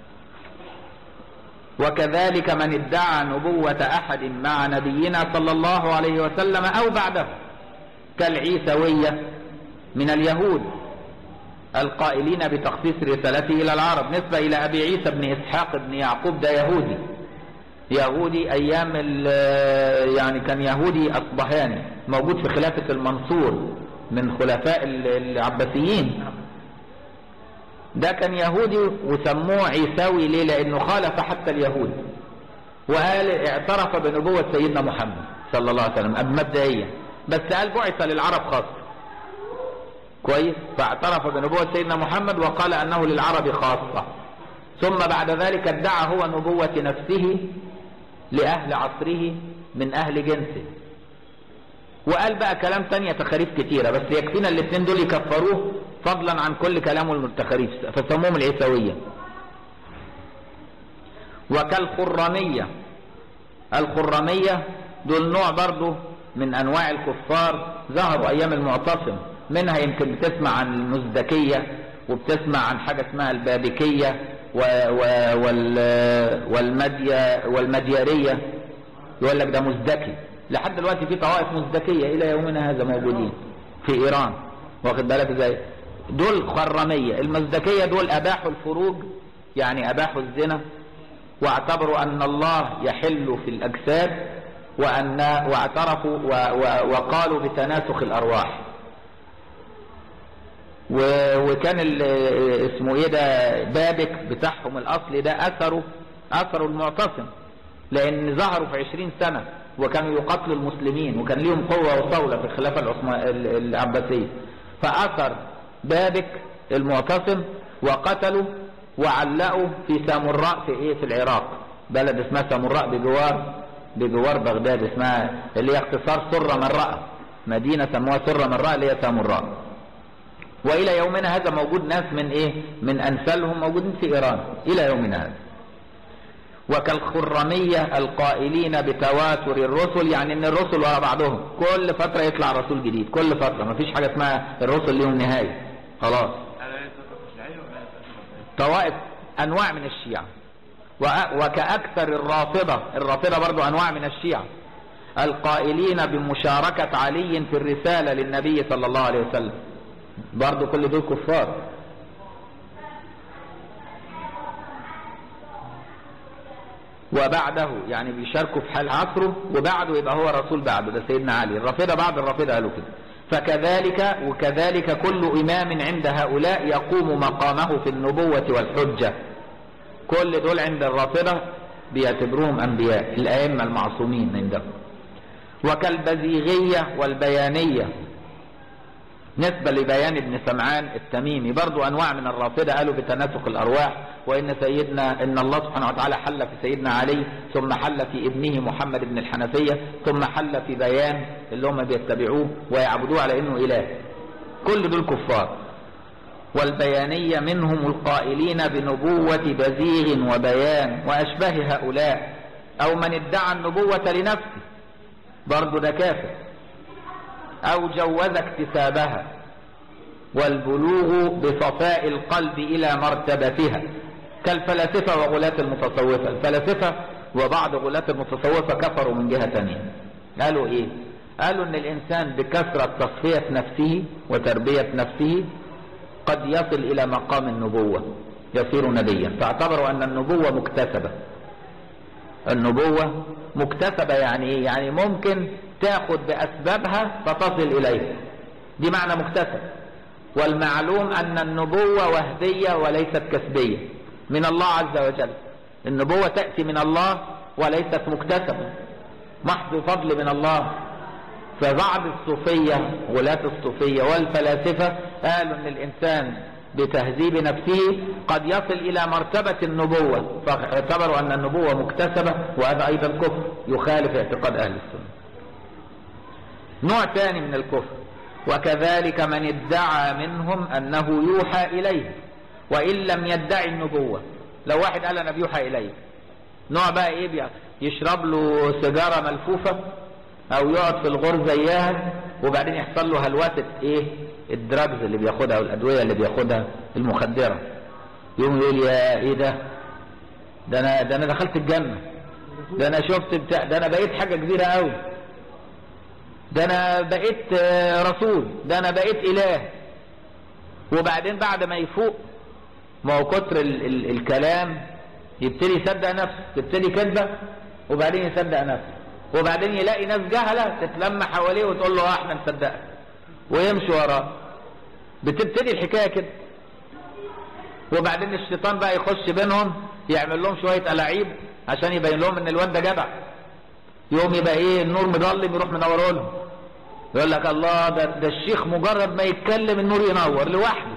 وكذلك من ادعى نبوة أحد مع نبينا صلى الله عليه وسلم أو بعده كالعيسوية من اليهود القائلين بتخصيص رسالته إلى العرب، نسبة إلى أبي عيسى بن إسحاق بن يعقوب، ده يهودي أيام يعني كان يهودي أصبهاني موجود في خلافة المنصور من خلفاء العباسيين. ده كان يهودي وسموه عيساوي ليه؟ لأنه خالف حتى اليهود وقال اعترف بنبوة سيدنا محمد صلى الله عليه وسلم مبدئيا، بس قال بعث للعرب خاصة. كويس؟ فاعترف بنبوة سيدنا محمد وقال أنه للعرب خاصة، ثم بعد ذلك ادعى هو نبوة نفسه لأهل عصره من أهل جنسه، وقال بقى كلام تانية تخاريف كتيرة، بس يكفينا الاثنين دول يكفروه فضلا عن كل كلامه التخاريف، فسموهم العيسوية. وكالخرامية، الخرامية دول نوع برضو من أنواع الكفار ظهروا أيام المعتصم، منها يمكن بتسمع عن المزدكية وبتسمع عن حاجة اسمها البابكية والمديارية، يقول لك ده مزدكي. لحد دلوقتي في طوائف مزدكية إلى يومنا هذا موجودين في إيران، واخد بالك ازاي؟ دول خرامية. المزدكية دول أباحوا الفروج، يعني أباحوا الزنا، واعتبروا أن الله يحل في الأجساد، واعترفوا وقالوا بتناسخ الأرواح. وكان اسمه ايه ده بابك بتاعهم الأصلي ده أثروا المعتصم، لأن ظهروا في 20 سنة وكانوا يقاتلوا المسلمين وكان ليهم قوة وصولة في الخلافة العباسية، فأثر بابك المعتصم وقتلوا وعلقوا في سامراء في العراق، بلد اسمها سامراء بجوار بجوار بغداد، اسمها اللي هي اختصار سر من رأى، مدينة سموها سر من رأى اللي هي سامراء. والى يومنا هذا موجود ناس من ايه، من امثالهم موجودين في ايران الى يومنا هذا. وكالخرمية القائلين بتواتر الرسل، يعني ان الرسل ورا بعضهم كل فترة يطلع رسول جديد، كل فترة، ما فيش حاجة اسمها الرسل ليهم نهاية خلاص. طوائف انواع من الشيعة، وكأكثر الرافضة برضو انواع من الشيعة القائلين بمشاركة علي في الرسالة للنبي صلى الله عليه وسلم، برضو كل دول كفار. وبعده يعني بيشاركوا في حال عصره، وبعده يبقى هو رسول بعده، ده سيدنا علي. الرافضة بعد الرافضة قالوا كده. وكذلك كل إمام عند هؤلاء يقوم مقامه في النبوة والحجة، كل دول عند الرافضة بيعتبروهم أنبياء، الأئمة المعصومين عندهم. وكالبزيغية والبيانية نسبة لبيان بن سمعان التميمي، برضو أنواع من الرافضة قالوا بتناسق الأرواح، إن الله سبحانه وتعالى حل في سيدنا علي، ثم حل في ابنه محمد بن الحنفية، ثم حل في بيان اللي هم بيتبعوه ويعبدوه على إنه إله. كل دول كفار. والبيانية منهم القائلين بنبوة بزيغ وبيان وأشباه هؤلاء، أو من ادعى النبوة لنفسه برضو ده كافر، أو جوز اكتسابها والبلوغ بصفاء القلب إلى مرتبتها، كالفلاسفة وغلاة المتصوفة. الفلاسفة وبعض غلاة المتصوفة كفروا من جهة تانية. قالوا إيه؟ قالوا إن الإنسان بكثرة تصفية نفسه وتربية نفسه قد يصل إلى مقام النبوة، يصير نبيا، فاعتبروا أن النبوة مكتسبة. النبوة مكتسبة يعني إيه؟ يعني ممكن تأخذ بأسبابها فتصل إليها، دي معنى مكتسب. والمعلوم أن النبوة وهبية وليست كسبية من الله عز وجل. النبوة تأتي من الله وليست مكتسبة، محض فضل من الله. فبعض الصوفية، غلاة الصوفية والفلاسفة قالوا أن الإنسان بتهذيب نفسه قد يصل إلى مرتبة النبوة، فاعتبروا أن النبوة مكتسبة، وهذا أيضا كفر يخالف اعتقاد أهل السنة. نوع ثاني من الكفر، وكذلك من ادعى منهم أنه يوحى إليه وإن لم يدعي النبوة. لو واحد قال أنا بيوحى إليه، نوع بقى إيه؟ يشرب له سيجارة ملفوفة أو يقعد في الغرزة إياها، وبعدين يحصل له هلوسة إيه؟ الدراجز اللي بياخدها والأدوية اللي بياخدها المخدرة، يوم يقول يا إيه ده أنا دخلت الجنة، ده أنا شفت ده أنا بقيت حاجة كبيرة قوي، ده أنا بقيت رسول، ده أنا بقيت إله. وبعدين بعد ما يفوق، ما هو كتر الكلام يبتدي يصدق نفسه، تبتدي كذبة وبعدين يصدق نفسه، وبعدين يلاقي ناس جهلة تتلم حواليه وتقول له احنا نصدقك ويمشي وراه. بتبتدي الحكاية كده، وبعدين الشيطان بقى يخش بينهم يعمل لهم شوية ألاعيب عشان يبين لهم ان الواد ده جدع. يوم يبقى ايه؟ النور مضلم يروح منوره لهم، يقول لك الله ده الشيخ مجرد ما يتكلم النور ينور لوحده.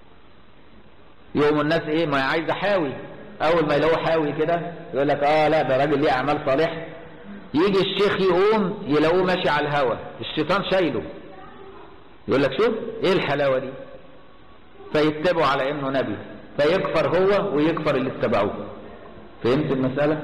يوم الناس ايه؟ ما عايزه حاوي، اول ما يلاقوه حاوي كده يقول لك لا ده راجل ليه اعمال صالحه. يجي الشيخ يقوم يلاقوه ماشي على الهوا، الشيطان شايله، يقول لك شوف ايه الحلاوه دي، فيتبعوا على انه نبي، فيكفر هو ويكفر اللي اتبعوه. فهمت المساله؟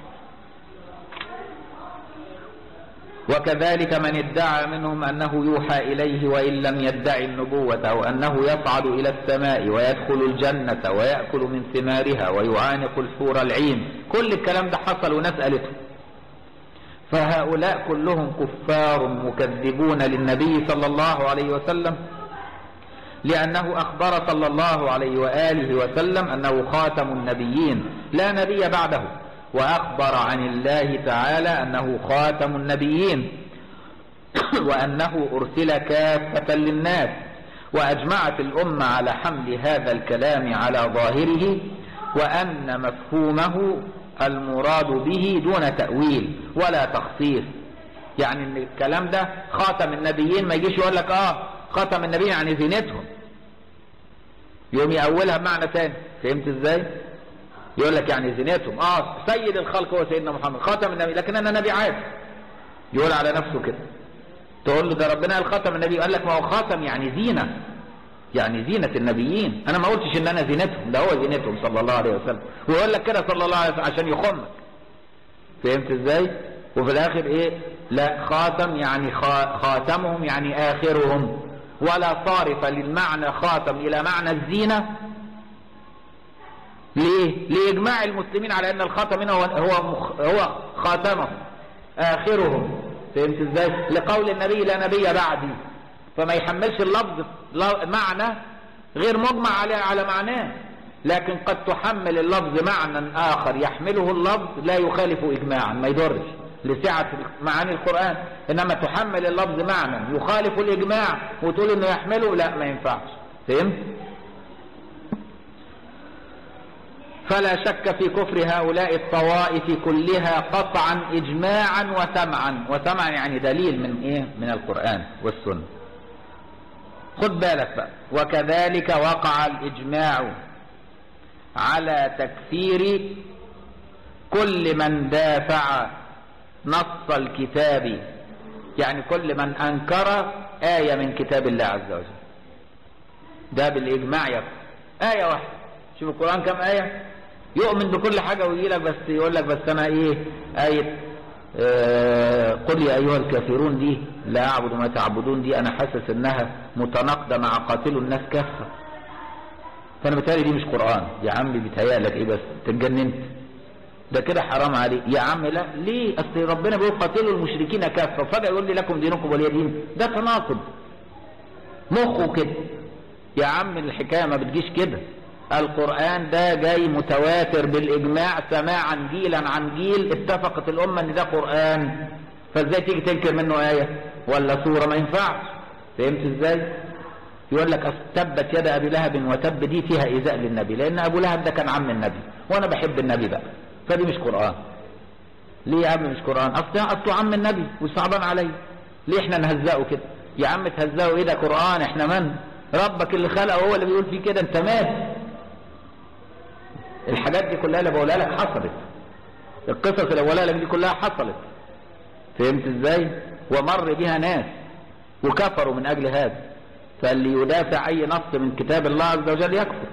وكذلك من ادعى منهم أنه يوحى إليه وإن لم يدعي النبوة، أو أنه يصعد إلى السماء ويدخل الجنة ويأكل من ثمارها ويعانق الحور العين، كل الكلام ده حصل وناس قالته. فهؤلاء كلهم كفار مكذبون للنبي صلى الله عليه وسلم، لأنه أخبر صلى الله عليه وآله وسلم أنه خاتم النبيين لا نبي بعده، وأخبر عن الله تعالى أنه خاتم النبيين وأنه أرسل كافة للناس، وأجمعت الأمة على حمل هذا الكلام على ظاهره، وأن مفهومه المراد به دون تأويل ولا تخصيص. يعني ان الكلام ده خاتم النبيين، ما يجيش يقول لك خاتم النبيين يعني زينتهم، يوم يأولها بمعنى تاني. فهمت ازاي؟ يقول لك يعني زينتهم سيد الخلق هو سيدنا محمد خاتم النبي، لكن انا نبي عادي. يقول على نفسه كده. تقول له ده ربنا قال خاتم النبي، قال لك ما هو خاتم يعني زينة، يعني زينة النبيين. انا ما قلتش ان انا زينتهم، ده هو زينتهم صلى الله عليه وسلم. ويقول لك كده صلى الله عليه وسلم عشان يخمك. فهمت ازاي؟ وفي الاخر ايه؟ لا، خاتم يعني خاتمهم يعني اخرهم، ولا صارف للمعنى خاتم الى معنى الزينة. ليه؟ لإجماع المسلمين على أن الخاتم هنا هو خاتمهم آخرهم. فهمت ازاي؟ لقول النبي لا نبي بعدي، فما يحملش اللفظ معنى غير مجمع على معناه، لكن قد تحمل اللفظ معنى آخر يحمله اللفظ لا يخالف إجماعا، ما يضرش لسعة معاني القرآن. إنما تحمل اللفظ معنى يخالف الإجماع وتقول إنه يحمله، لا ما ينفعش. فهمت؟ فلا شك في كفر هؤلاء الطوائف كلها قطعا إجماعا وسمعا. وسمعا يعني دليل من إيه؟ من القرآن والسنة. خد بالك بقى. وكذلك وقع الإجماع على تكفير كل من دافع نص الكتاب، يعني كل من أنكر آية من كتاب الله عز وجل، ده بالإجماع يكفر. آية واحدة. شوف القرآن كم آية؟ يؤمن بكل حاجة ويجي لك بس يقول لك بس أنا إيه؟ آية قل يا أيها الكافرون دي لا أعبد ما تعبدون، دي أنا حاسس إنها متناقضة مع قاتلوا الناس كافة، فأنا بتهيألي دي مش قرآن. يا عمي بيتهيألك إيه بس؟ تتجننت، ده كده حرام عليك يا عم. لا ليه؟ أصل ربنا بيقول قاتلوا المشركين كافة، وفجأة يقول لي لكم دينكم ولي دين. ده تناقض مخه كده يا عم. الحكاية ما بتجيش كده. القرآن ده جاي متواتر بالإجماع سماعا جيلا عن جيل، اتفقت الأمة ان ده قرآن، فازاي تيجي تنكر منه آية ولا سورة؟ ما ينفعش. فهمت ازاي؟ يقول لك تبت يد أبي لهب وتب، دي فيها إيذاء للنبي، لأن أبو لهب ده كان عم النبي وأنا بحب النبي بقى، فدي مش قرآن. ليه يا عم مش قرآن؟ أصله عم النبي وصعبان علي، ليه احنا نهزقه كده؟ يا عم تهزقه ايه؟ ده قرآن. احنا من؟ ربك اللي خلقه هو اللي بيقول فيه كده، انت مات. الحاجات دي كلها اللي بقولها لك حصلت، القصص اللي بقولها لك دي كلها حصلت. فهمت ازاي؟ ومر بها ناس وكفروا من اجل هذا. فاللي يدافع اي نص من كتاب الله عز وجل يكفر،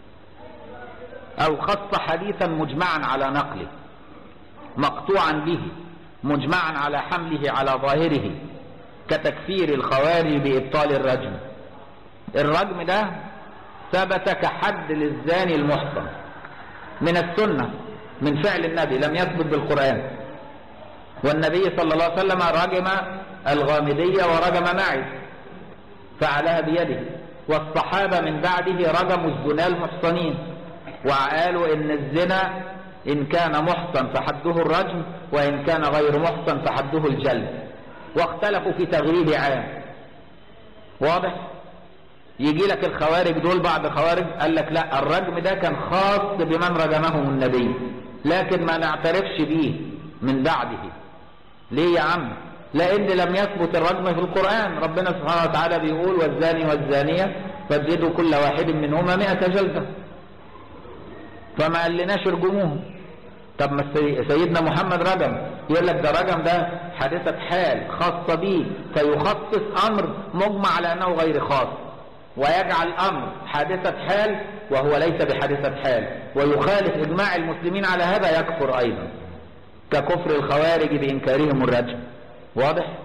او خص حديثا مجمعا على نقله مقطوعا به مجمعا على حمله على ظاهره، كتكفير الخوارج بإبطال الرجم. الرجم ده ثبت كحد للزاني المحصن من السنة، من فعل النبي، لم يثبت بالقرآن. والنبي صلى الله عليه وسلم رجم الغامدية ورجم معي، فعلها بيده. والصحابة من بعده رجموا الزنا المحصنين، وقالوا إن الزنا إن كان محصن فحده الرجم، وإن كان غير محصن فحده الجلد. واختلفوا في تغريب عام. واضح؟ يجي لك الخوارج دول، بعض خوارج قال لك لا، الرجم ده كان خاص بمن رجمهم النبي، لكن ما نعترفش به من بعده. ليه يا عم؟ لأن لم يثبت الرجم في القرآن. ربنا سبحانه وتعالى بيقول والزاني والزانية فاجلدوا كل واحد منهما 100 جلدة، فما قالناش ارجموهم. طب ما سيدنا محمد رجم، يقول لك ده رجم ده حادثة حال خاصة به، فيخصص أمر مجمع على أنه غير خاص، ويجعل أمر حادثة حال وهو ليس بحادثة حال، ويخالف إجماع المسلمين على هذا، يكفر أيضا، ككفر الخوارج بإنكارهم الرجم. واضح؟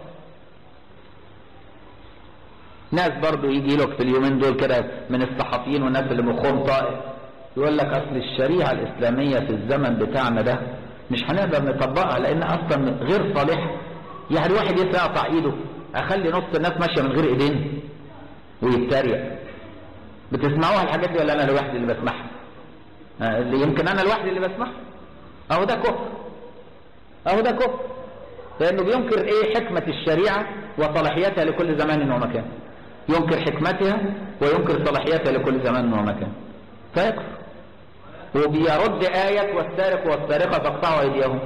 ناس برضو يجي لك في اليومين دول كده من الصحفيين والناس اللي مخهم طائف، يقول لك أصل الشريعة الإسلامية في الزمن بتاعنا ده مش هنقدر نطبقها لأن أصلا غير صالحة. يعني واحد يقطع إيده، أخلي نص الناس ماشية من غير إيدين ويتريق. بتسمعوها الحاجات دي ولا أنا الواحد اللي بسمعها؟ يمكن أنا الواحد اللي بسمعها. أهو ده كفر، أهو ده كفر، لأنه بينكر إيه؟ حكمة الشريعة وصلاحيتها لكل زمان ومكان. ينكر حكمتها وينكر صلاحيتها لكل زمان ومكان، فيكفر. وبيرد آية والسارق والسارقة فاقطعوا أيديهم.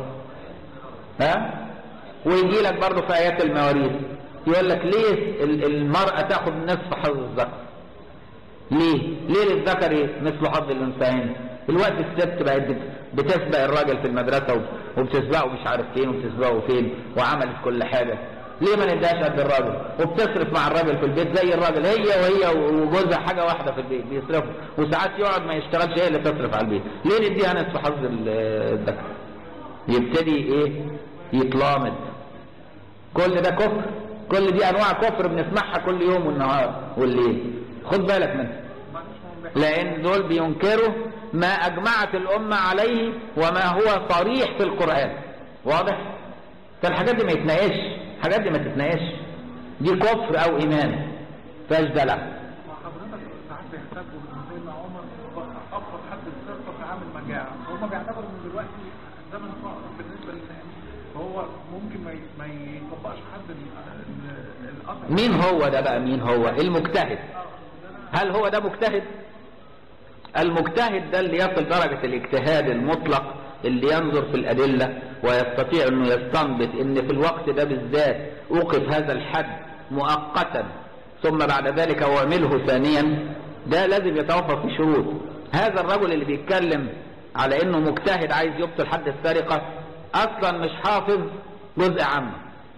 ويجي لك برضه في آيات المواريث يقول لك ليه المرأة تأخذ نصف حظ الذكر؟ ليه للذكر مثل حظ الأنثيين؟ الوقت الست بقت بتسبق الراجل في المدرسة وبتسبقه مش عارف فين وبتسبقه فين وعملت كل حاجة. ليه ما نديهاش قد الراجل؟ وبتصرف مع الراجل في البيت زي الراجل، وهي وجوزها حاجة واحدة في البيت بيصرفوا، وساعات يقعد ما يشتغلش، هي اللي تصرف على البيت. ليه نديها نصف حظ الذكر؟ يبتدي ايه؟ يتلامد. كل ده كفر، كل دي انواع كفر بنسمعها كل يوم والنهار والليل. خد بالك منها، لان دول بينكروا ما اجمعت الامه عليه وما هو صريح في القران. واضح؟ فالحاجات دي ما يتناقش، الحاجات دي ما تتناقش، دي كفر او ايمان فاش دلع. حضرتك ساعات بيحتاجوا ان سيدنا عمر ابسط حد السرقه في عام المجاعه، هم بيعتبروا ان دلوقتي زمن فقر بالنسبه للناس، فهو ممكن ما يطبقش حد الاثر. مين هو ده بقى؟ مين هو المجتهد؟ هل هو ده مجتهد؟ المجتهد ده اللي يصل درجة الاجتهاد المطلق، اللي ينظر في الأدلة ويستطيع أنه يستنبط أن في الوقت ده بالذات أوقف هذا الحد مؤقتا ثم بعد ذلك أعمله ثانيا. ده لازم يتوفر في شروط. هذا الرجل اللي بيتكلم على أنه مجتهد عايز يبطل حد السرقة أصلا مش حافظ جزء عامه،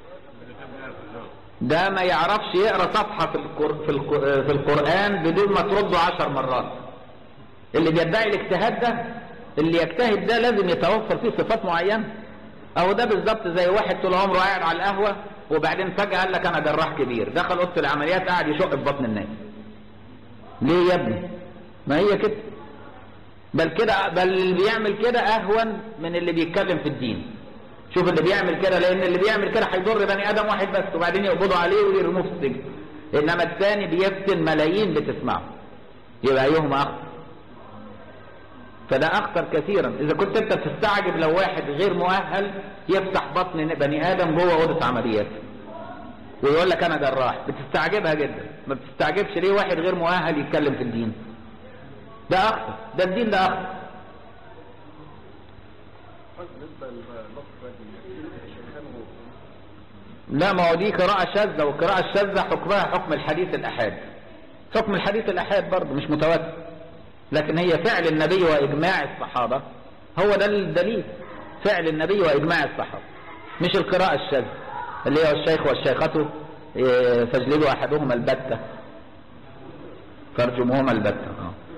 ده ما يعرفش يقرأ صفحة في القرآن بدون ما ترده 10 مرات. اللي بيدعي الاجتهاد ده، اللي يجتهد ده لازم يتوفر فيه صفات معينة. اهو ده بالظبط زي واحد طول عمره قاعد على القهوة وبعدين فجأة قال لك انا جراح كبير، دخل اوضه العمليات قاعد يشق في بطن الناس. ليه يا ابني؟ ما هي كده. بل اللي بيعمل كده اهون من اللي بيتكلم في الدين. شوف اللي بيعمل كده، لان اللي بيعمل كده هيضر بني ادم واحد بس وبعدين يقبضوا عليه ويرموه في السجن، انما الثاني بيفتن ملايين بتسمعه، يبقى ايهما اخطر؟ فده اخطر كثيرا. اذا كنت انت تستعجب لو واحد غير مؤهل يفتح بطن بني ادم جوه اوضه عمليات ويقول لك انا جراح، بتستعجبها جدا. ما بتستعجبش ليه واحد غير مؤهل يتكلم في الدين؟ ده اخطر، ده الدين ده اخطر. لا، ما هو دي قراءة شاذة، والقراءة الشاذة حكمها حكم الحديث الأحاد. حكم الحديث الأحاد برضه مش متواتر، لكن هي فعل النبي وإجماع الصحابة، هو ده الدليل. فعل النبي وإجماع الصحابة، مش القراءة الشاذة اللي هو الشيخ والشيخة فاجلدوا أحدهما البتة فارجموهما البتة.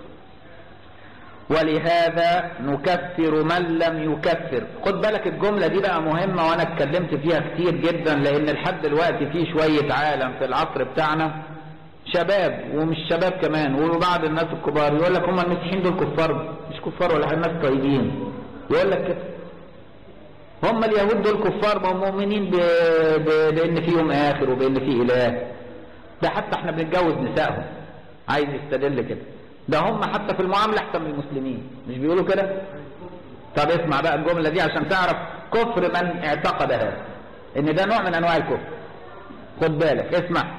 ولهذا نكفر من لم يكفر. خد بالك الجملة دي بقى مهمة، وانا اتكلمت فيها كتير جدا، لان لحد دلوقتي في شوية عالم في العصر بتاعنا شباب ومش شباب كمان وبعض الناس الكبار يقول لك هم المسيحيين دول كفار. مش كفار ولا حاجة، ناس طيبين. يقول لك كده هم اليهود دول كفار مؤمنين بان فيهم اخر وبان في اله. ده حتى احنا بنتجوز نسائهم، عايز يستدل كده. ده هم حتى في المعاملة احسن من المسلمين، مش بيقولوا كده؟ طب اسمع بقى الجملة دي عشان تعرف كفر من اعتقد هذا، ان ده نوع من انواع الكفر. خد بالك، اسمع.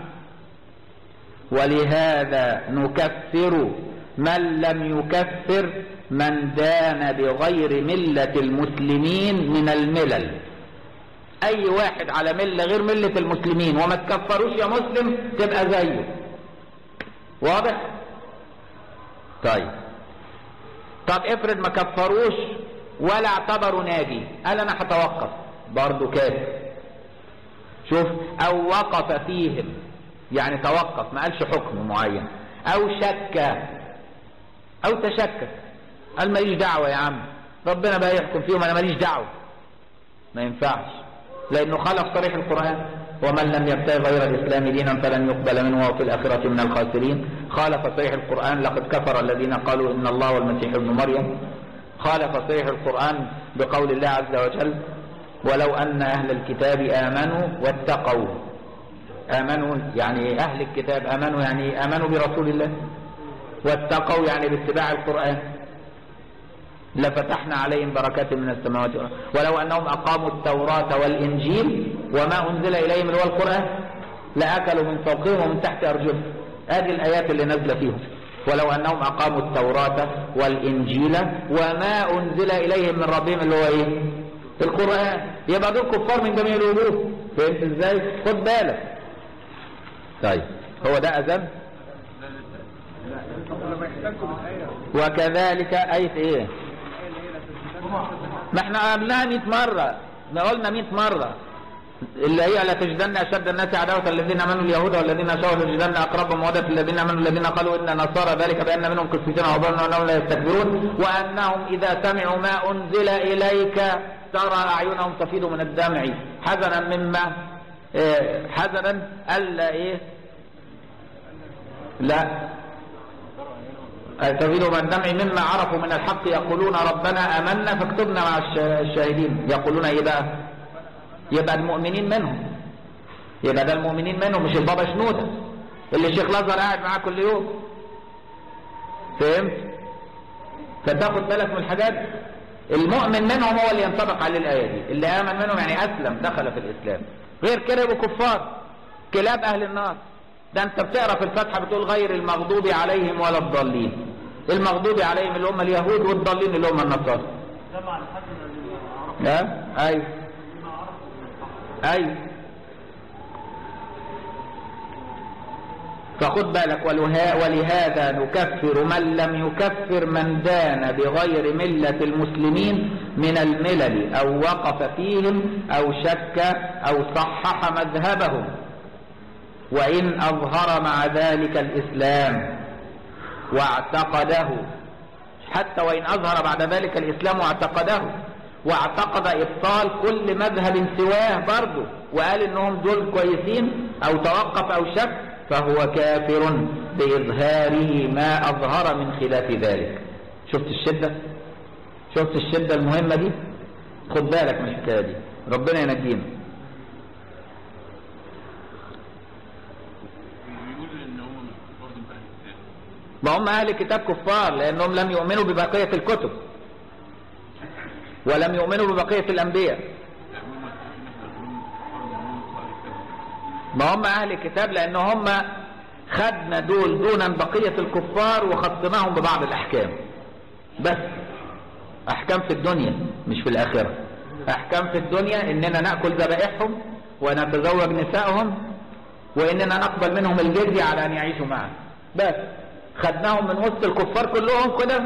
ولهذا نكفر من لم يكفر من دان بغير ملة المسلمين من الملل. اي واحد على ملة غير ملة المسلمين وما تكفروش يا مسلم تبقى زيه. واضح؟ طيب افرض ما كفروش ولا اعتبروا ناجي، قال انا هتوقف، برضه كافر. شوف، او وقف فيهم، يعني توقف ما قالش حكم معين، او شك او تشكك، قال ماليش دعوه يا عم، ربنا بقى يحكم فيهم، انا ماليش دعوه. ما ينفعش، لانه خالف صريح القران. ومن لم يبتغي غير الاسلام دينا فلن يقبل منه وفي الاخره من الخاسرين. خالف صريح القران، لقد كفر الذين قالوا ان الله والمسيح ابن مريم. خالف صريح القران بقول الله عز وجل ولو ان اهل الكتاب امنوا واتقوا. امنوا يعني اهل الكتاب امنوا يعني امنوا برسول الله، واتقوا يعني باتباع القران لفتحنا عليهم بركات من السماوات والارض ولو انهم اقاموا التوراة والانجيل وما انزل اليهم اللي هو القران لاكلوا من فوقهم ومن تحت ارجلهم. هذه الايات اللي نازله فيهم، ولو انهم اقاموا التوراة والانجيل وما انزل اليهم من ربهم اللي هو ايه؟ القران. يبقى دول كفار من جميع الوجوه. فهمت ازاي؟ خد بالك. طيب هو ده اذان؟ لما يحتاجوا بالايه وكذلك آية ايه؟ ما احنا قلناها 100 مرة، ما قلنا 100 مرة اللي هي لتجدن أشد الناس عداوة الذين آمنوا اليهود والذين أشركوا لتجدن أقربهم مودة الذين آمنوا الذين قالوا إن نصارى، ذلك بأن منهم قسيسين وظنوا أنهم لا يستكبرون وأنهم إذا سمعوا ما أنزل إليك ترى أعينهم تفيض من الدمع حزنا مما حزنا ألا إيه لا تفيض من الدمع مما عرفوا من الحق يقولون ربنا آمنا فاكتبنا مع الشاهدين. يقولون إيه بقى؟ يبقى المؤمنين منهم، يبقى ده المؤمنين منهم مش البابا شنودة اللي الشيخ الازهر قاعد معاه كل يوم. فهمت؟ فتاخد بالك من الحاجات. المؤمن منهم هو اللي ينطبق عليه الآية دي، اللي آمن منهم يعني أسلم دخل في الإسلام، غير كده يبقوا كفار كلاب أهل النار. ده أنت بتقرأ في الفاتحة بتقول غير المغضوب عليهم ولا الضالين. المغضوب عليهم اللي هم اليهود والضالين اللي هم النصارى. أيوه أيوه. فخد بالك ولهذا نكفر من لم يكفر من دان بغير ملة المسلمين من الملل أو وقف فيهم أو شك أو صحح مذهبهم وإن أظهر مع ذلك الإسلام واعتقده، حتى وإن أظهر بعد ذلك الإسلام واعتقده واعتقد إبطال كل مذهب سواه برضه وقال إنهم دول كويسين أو توقف أو شك فهو كافر بإظهاره ما أظهر من خلاف ذلك. شفت الشدة؟ شفت الشدة المهمة دي؟ خد بالك من الحكاية دي، ربنا ينجينا. ما هم أهل الكتاب كفار لأنهم لم يؤمنوا ببقية الكتب ولم يؤمنوا ببقية الأنبياء. ما هم أهل الكتاب لأن هم خدنا دول دونا بقية الكفار وخصناهم ببعض الأحكام، بس أحكام في الدنيا مش في الآخرة. أحكام في الدنيا إننا نأكل ذبائحهم ونتزوج نسائهم وإننا نقبل منهم الجزية على أن يعيشوا معنا، بس خدناهم من وسط الكفار كلهم كده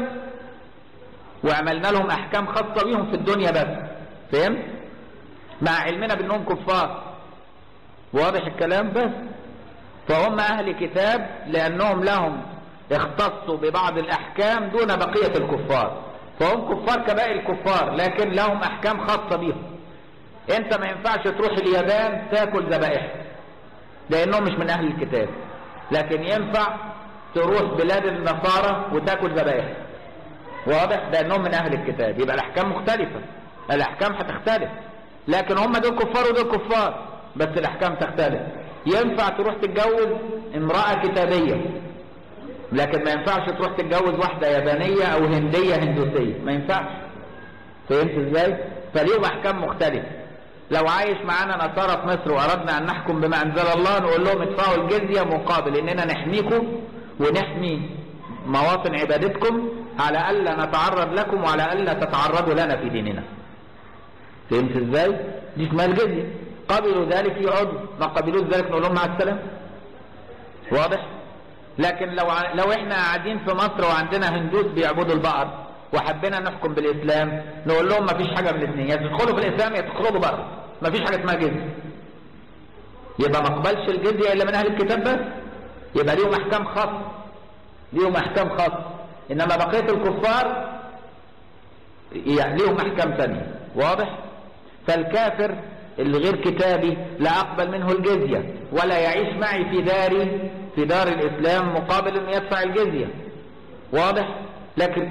وعملنا لهم أحكام خاصة بيهم في الدنيا بس. فهم؟ مع علمنا بأنهم كفار. واضح الكلام؟ بس فهم أهل كتاب لأنهم لهم اختصوا ببعض الأحكام دون بقية الكفار، فهم كفار كباقي الكفار لكن لهم أحكام خاصة بهم. أنت ما ينفعش تروح اليابان تاكل ذبائح لأنهم مش من أهل الكتاب، لكن ينفع تروح بلاد النصارى وتاكل ذبائح. واضح؟ لأنهم من أهل الكتاب، يبقى الأحكام مختلفة، الأحكام هتختلف، لكن هم دول كفار ودول كفار بس الأحكام تختلف. ينفع تروح تتجوز امرأة كتابية لكن ما ينفعش تروح تتجوز واحدة يابانية أو هندية هندوسية، ما ينفعش. فهمت ازاي؟ فليهم أحكام مختلفة. لو عايش معانا نصارى في مصر وأردنا أن نحكم بما أنزل الله نقول لهم ادفعوا الجزية مقابل إننا نحميكم ونحمي مواطن عبادتكم على ألا نتعرض لكم وعلى ألا تتعرضوا لنا في ديننا. فهمت ازاي؟ دي اسمها الجزية. قبلوا ذلك يقعدوا، ما قبلوا ذلك نقول لهم مع السلامة. واضح؟ لكن لو احنا قاعدين في مصر وعندنا هندوس بيعبدوا البقر وحبينا نحكم بالإسلام نقول لهم ما فيش حاجة من الاثنين، يا تدخلوا في الإسلام يا تخرجوا بره، ما فيش حاجة اسمها جزية. يبقى ما اقبلش الجزية إلا من أهل الكتاب بس، يبقى ليهم أحكام خاصة، ليهم أحكام خاصة، إنما بقية الكفار يعني ليهم أحكام ثانية. واضح؟ فالكافر اللي غير كتابي لا أقبل منه الجزية ولا يعيش معي في دار الإسلام مقابل أن يدفع الجزية. واضح؟ لكن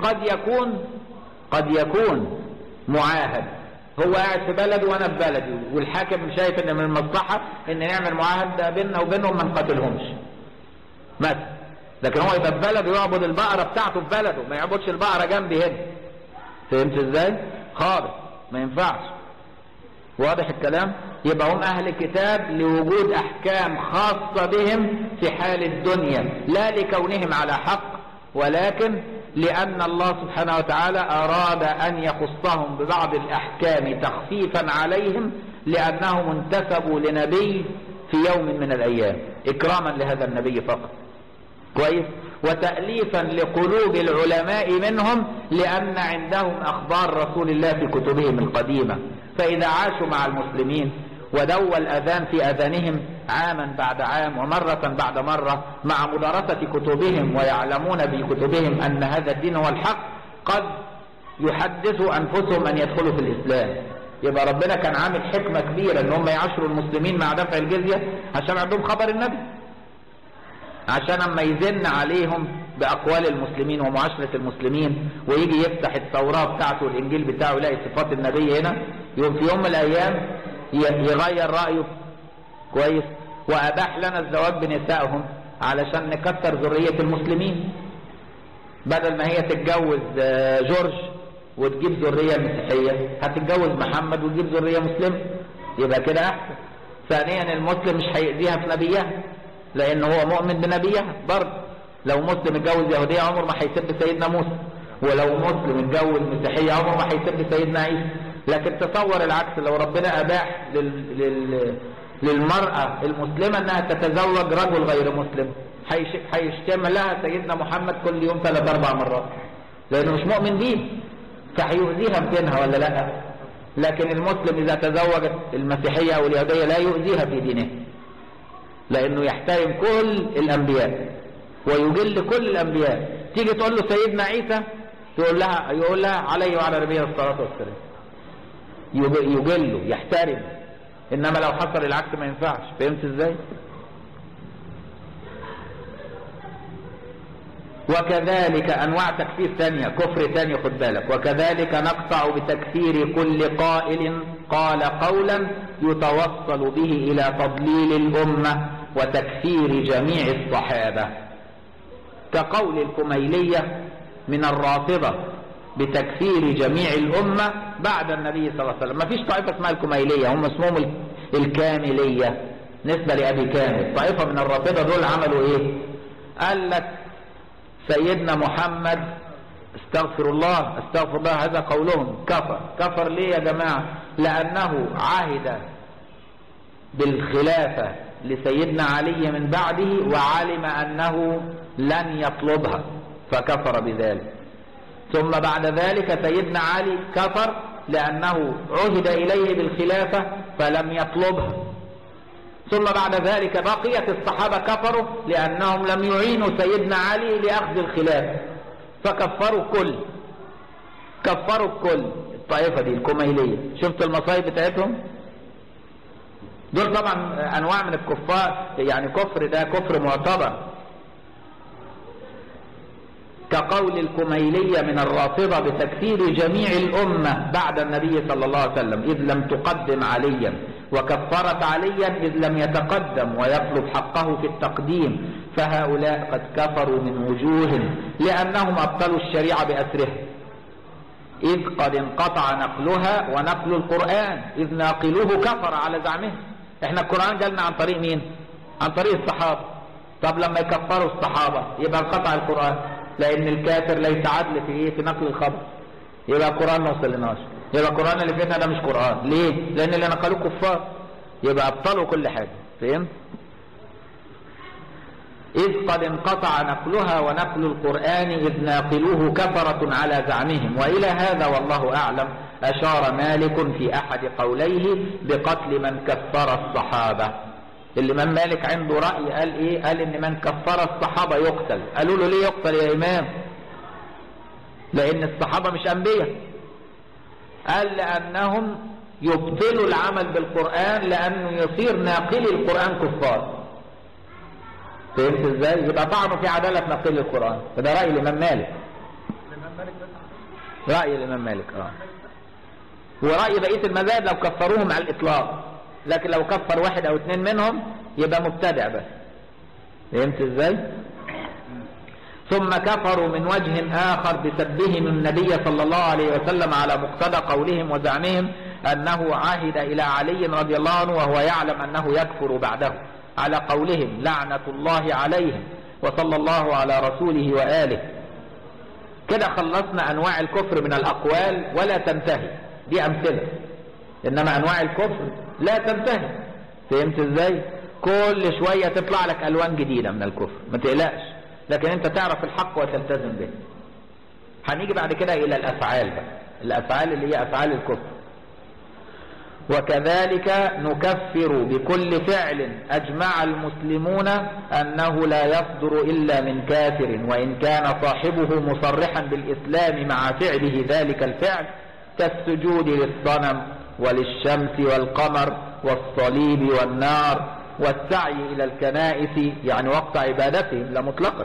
قد يكون معاهد، هو قاعد في بلده وأنا في بلدي والحاكم شايف أن من المصلحة أن نعمل معاهدة بيننا وبينهم ما نقاتلهمش مثلا، لكن هو يبقى في بلده يعبد البقرة بتاعته في بلده، ما يعبدش البقرة جنبي هنا. فهمت ازاي؟ خالص ما ينفعش. واضح الكلام؟ يبقى هم أهل الكتاب لوجود أحكام خاصة بهم في حال الدنيا لا لكونهم على حق، ولكن لأن الله سبحانه وتعالى أراد أن يخصهم ببعض الأحكام تخفيفا عليهم لأنهم انتسبوا لنبي في يوم من الأيام إكراما لهذا النبي فقط. كويس؟ وتأليفا لقلوب العلماء منهم، لأن عندهم أخبار رسول الله في كتبهم القديمة. فإذا عاشوا مع المسلمين ودوا الأذان في أذانهم عاما بعد عام ومرة بعد مرة مع مدارسة كتبهم ويعلمون بكتبهم أن هذا الدين هو الحق، قد يحدثوا أنفسهم أن يدخلوا في الإسلام. يبقى ربنا كان عامل حكمة كبيرة ان هم يعاشروا المسلمين مع دفع الجزية عشان عندهم خبر النبي، عشان اما يزن عليهم بأقوال المسلمين ومعاشرة المسلمين ويجي يفتح التوراة بتاعته والإنجيل بتاعه يلاقي صفات النبي هنا، يوم في يوم من الأيام يغير رأيه كويس وأباح لنا الزواج بنسائهم علشان نكثر ذرية المسلمين، بدل ما هي تتجوز جورج وتجيب ذرية مسيحية هتتجوز محمد وتجيب ذرية مسلمة، يبقى كده أحسن. ثانيا المسلم مش هيأذيها في نبيها لأن هو مؤمن بنبيها برضه. لو مسلم اتجوز يهودية عمر ما هيسب سيدنا موسى، ولو مسلم اتجوز مسيحية عمر ما هيسب سيدنا عيسى. لكن تصور العكس، لو ربنا أباح للمرأة المسلمة أنها تتزوج رجل غير مسلم هيشتم لها سيدنا محمد كل يوم 3-4 مرات لأنه مش مؤمن بيه، فهيؤذيها بدينها ولا لا؟ لكن المسلم إذا تزوجت المسيحية أو اليهودية لا يؤذيها في دينه، لأنه يحترم كل الأنبياء ويجل كل الأنبياء. تيجي تقول له سيدنا عيسى يقول لها عليه وعلى نبينا الصلاة والسلام، يجله يحترم. إنما لو حصل العكس ما ينفعش. فهمت إزاي؟ وكذلك أنواع تكفير ثانية، كفر ثاني خد بالك. وكذلك نقطع بتكفير كل قائل قال قولا يتوصل به إلى تضليل الأمة وتكفير جميع الصحابة، كقول الكميلية من الرافضة بتكفير جميع الأمة بعد النبي صلى الله عليه وسلم. ما فيش طائفة اسمها الكميلية، هم اسمهم الكاملية نسبة لأبي كامل. طائفة من الرافضة دول عملوا إيه؟ قال لك سيدنا محمد استغفر الله هذا قولهم كفر ليه يا جماعة؟ لأنه عهد بالخلافة لسيدنا علي من بعده وعلم أنه لن يطلبها فكفر بذلك. ثم بعد ذلك سيدنا علي كفر لأنه عهد إليه بالخلافة فلم يطلبها. ثم بعد ذلك بقية الصحابة كفروا لأنهم لم يعينوا سيدنا علي لأخذ الخلافة فكفروا الكل. الطائفة دي الكميلية، شفت المصايب بتاعتهم دول؟ طبعا أنواع من الكفار، يعني كفر ده كفر معتبر، كقول الكميلية من الرافضة بتكفير جميع الأمة بعد النبي صلى الله عليه وسلم إذ لم تقدم عليا، وكفرت عليا إذ لم يتقدم ويطلب حقه في التقديم، فهؤلاء قد كفروا من وجوه لأنهم أبطلوا الشريعة بأسرها، إذ قد انقطع نقلها ونقل القرآن إذ ناقلوه كفر على زعمه. احنا القرآن جالنا عن طريق مين؟ عن طريق الصحابة. طب لما يكفروا الصحابة يبقى انقطع القرآن، لأن الكافر ليس عدل في نقل الخبر، يبقى القرآن ما وصلناش، يبقى القرآن اللي فينا ده مش قرآن. ليه؟ لأن اللي نقلوه كفار، يبقى أبطلوا كل حاجة. فهمت؟ إذ قد انقطع نقلها ونقل القرآن إذ ناقلوه كفرة على زعمهم. وإلى هذا والله أعلم أشار مالك في أحد قوليه بقتل من كفر الصحابة. الإمام مالك عنده رأي، قال إيه؟ قال إن من كفر الصحابة يقتل. قالوا له ليه يقتل يا إمام؟ لأن الصحابة مش أنبياء. قال لأنهم يبطلوا العمل بالقرآن لأنه يصير ناقل القرآن كفار. فهمت ازاي؟ يبقى طعنوا في عدالة ناقل القرآن. فده رأي الإمام مالك. رأي الإمام مالك ورأي بقية المذاهب لو كفروهم على الإطلاق، لكن لو كفر واحد أو اثنين منهم يبقى مبتدع بس. فهمت ازاي؟ ثم كفروا من وجه آخر بسبهم النبي صلى الله عليه وسلم على مقتضى قولهم وزعمهم أنه عاهد إلى علي رضي الله عنه وهو يعلم أنه يكفر بعده، على قولهم لعنة الله عليهم وصلى الله على رسوله وآله. كده خلصنا أنواع الكفر من الأقوال ولا تنتهي، دي أمثلة، إنما أنواع الكفر لا تنتهي. فهمت إزاي؟ كل شوية تطلع لك ألوان جديدة من الكفر، ما تقلقش، لكن انت تعرف الحق وتلتزم به. هنيجي بعد كده الى الافعال بقى، الافعال اللي هي افعال الكفر. وكذلك نكفر بكل فعل أجمع المسلمون أنه لا يصدر إلا من كافر وإن كان صاحبه مصرحا بالإسلام مع فعله ذلك الفعل، كالسجود للصنم وللشمس والقمر والصليب والنار والسعي إلى الكنائس، يعني وقت عبادتهم لا مطلقا،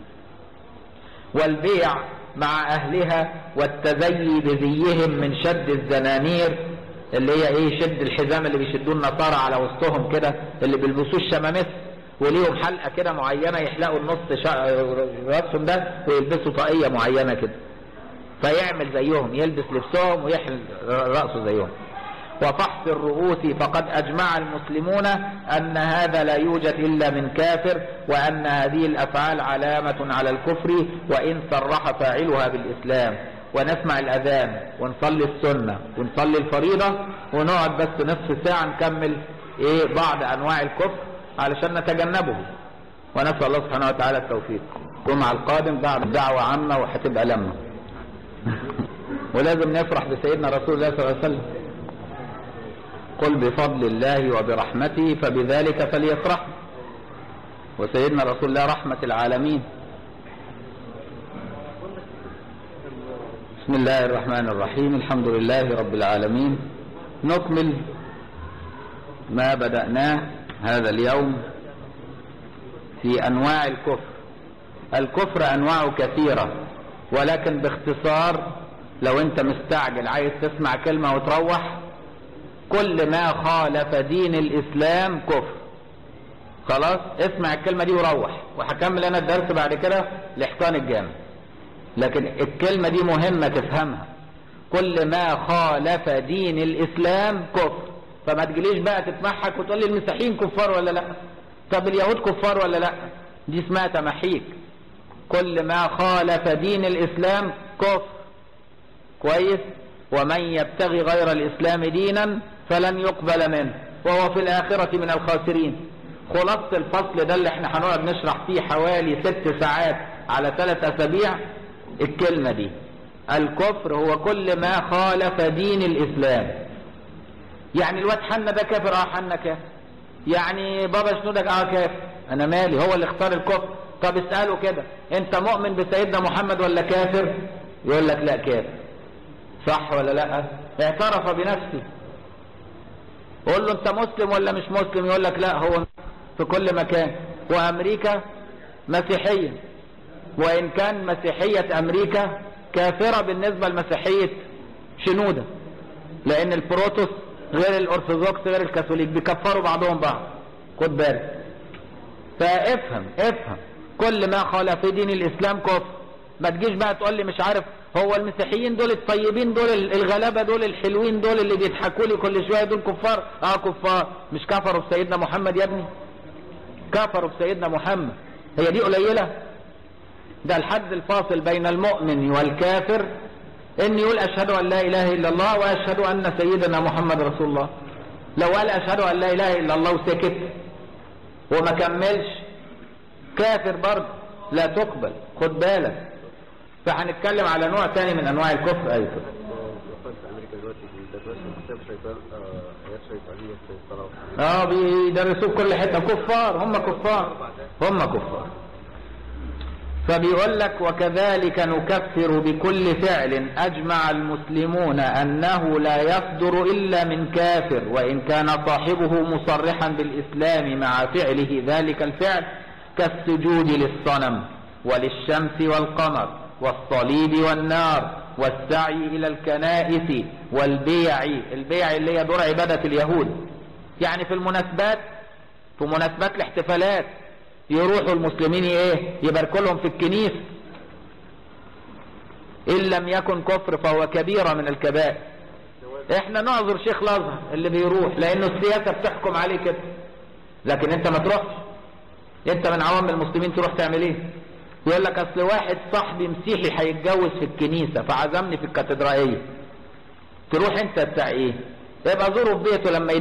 والبيع مع أهلها والتزيي بزيهم من شد الزنانير، اللي هي ايه، شد الحزام اللي بيشدوه النصارى على وسطهم كده، اللي بيلبسوه الشمامسة وليهم حلقة كده معينة يحلقوا النص راسهم ده ويلبسوا طاقية معينة كده، فيعمل زيهم، يلبس لبسهم ويحل رأسه زيهم. وفحص الرؤوس، فقد أجمع المسلمون أن هذا لا يوجد إلا من كافر، وأن هذه الأفعال علامة على الكفر وإن صرح فاعلها بالإسلام. ونسمع الأذان ونصلي السنة ونصلي الفريضة ونقعد بس نصف ساعة نكمل بعض أنواع الكفر علشان نتجنبه، ونسأل الله سبحانه وتعالى التوفيق. الجمعة القادم بعد دعوة عامة وهتبقى لما ولازم نفرح بسيدنا رسول الله صلى الله عليه وسلم. قل بفضل الله وبرحمته فبذلك فليفرح، وسيدنا رسول الله رحمة العالمين. بسم الله الرحمن الرحيم، الحمد لله رب العالمين. نكمل ما بدأناه هذا اليوم في أنواع الكفر. الكفر أنواعه كثيرة، ولكن باختصار لو أنت مستعجل عايز تسمع كلمة وتروح، كل ما خالف دين الإسلام كفر. خلاص اسمع الكلمة دي وروح، وهكمل أنا الدرس بعد كده لإحسان الجامع، لكن الكلمة دي مهمة تفهمها. كل ما خالف دين الإسلام كفر. فما تجيليش بقى تتمحك وتقول لي المسيحيين كفار ولا لا، طب اليهود كفار ولا لا، دي اسمها تمحيك. كل ما خالف دين الإسلام كفر. كويس؟ ومن يبتغي غير الإسلام دينا فلن يقبل منه وهو في الآخرة من الخاسرين. خلاصة الفصل ده اللي احنا هنقعد نشرح فيه حوالي 6 ساعات على 3 أسابيع الكلمة دي. الكفر هو كل ما خالف دين الإسلام. يعني الواد حنا ده كافر؟ حنا كافر. يعني بابا شنودة كافر؟ أنا مالي، هو اللي اختار الكفر. طب اسأله كده، أنت مؤمن بسيدنا محمد ولا كافر؟ يقول لك لا كافر. صح ولا لا؟ اعترف بنفسه. قول له أنت مسلم ولا مش مسلم؟ يقول لك لا، هو في كل مكان. وأمريكا مسيحية، وإن كان مسيحية أمريكا كافرة بالنسبة لمسيحية شنودة، لأن البروتوس غير الأرثوذكس غير الكاثوليك، بيكفروا بعضهم بعض. خد بالك. فافهم كل ما خالف دين الإسلام كفر. ما تجيش بقى تقول لي مش عارف، هو المسيحيين دول الطيبين دول الغلابة دول الحلوين دول اللي بيضحكوا لي كل شوية دول كفار؟ كفار. مش كفروا بسيدنا محمد يا ابني؟ كفروا بسيدنا محمد. هي دي قليلة؟ ده الحد الفاصل بين المؤمن والكافر ان يقول اشهد ان لا اله الا الله واشهد ان سيدنا محمد رسول الله. لو قال اشهد ان لا اله الا الله وسكت وما كملش كافر برضه، لا تقبل. خد بالك. فهنتكلم على نوع تاني من انواع الكفر. ايضا بيدرسوه كل حته كفار، هم كفار. فبيقول لك وكذلك نكفر بكل فعل أجمع المسلمون أنه لا يصدر إلا من كافر وإن كان صاحبه مصرحا بالإسلام مع فعله ذلك الفعل، كالسجود للصنم وللشمس والقمر والصليب والنار والسعي إلى الكنائس والبيع. البيع اللي هي دور عبادة اليهود، يعني في مناسبات الاحتفالات يروحوا المسلمين يباركوا لهم في الكنيسة. إن لم يكن كفر فهو كبيرة من الكبائر. احنا نعذر شيخ الازهر اللي بيروح لانه السياسة بتحكم عليه كده، لكن انت ما تروحش. انت من عوام المسلمين تروح تعمل ايه؟ يقول لك اصل واحد صاحبي مسيحي هيتجوز في الكنيسة فعزمني في الكاتدرائية. تروح انت بتاع ايه؟ يبقى زوره في بيته لما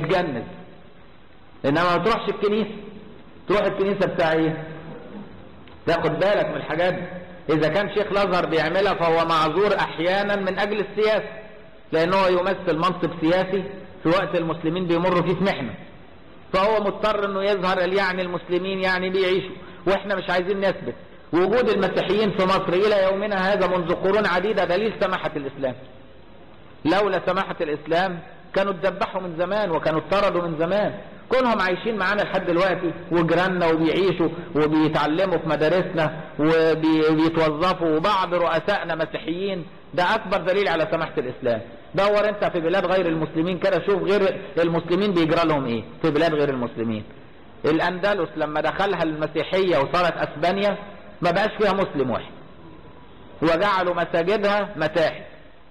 تاخد بالك من الحاجات دي. اذا كان شيخ الازهر بيعملها فهو معذور احيانا من اجل السياسة، لانه يمثل منصب سياسي في وقت المسلمين بيمروا فيه في محنة، فهو مضطر انه يظهر يعني المسلمين يعني بيعيشوا، واحنا مش عايزين نثبت وجود المسيحيين في مصر الى يومنا هذا منذ قرون عديدة دليل سماحة الاسلام. لولا سماحة الاسلام كانوا اتذبحوا من زمان وكانوا اتطردوا من زمان. كونهم عايشين معانا لحد دلوقتي وجيراننا وبيعيشوا وبيتعلموا في مدارسنا وبيتوظفوا وبعض رؤسائنا مسيحيين، ده اكبر دليل على سماحة الاسلام. دور انت في بلاد غير المسلمين كده، شوف غير المسلمين بيجرى لهم ايه في بلاد غير المسلمين. الاندلس لما دخلها المسيحية وصارت اسبانيا ما بقاش فيها مسلم واحد، وجعلوا مساجدها متاحف.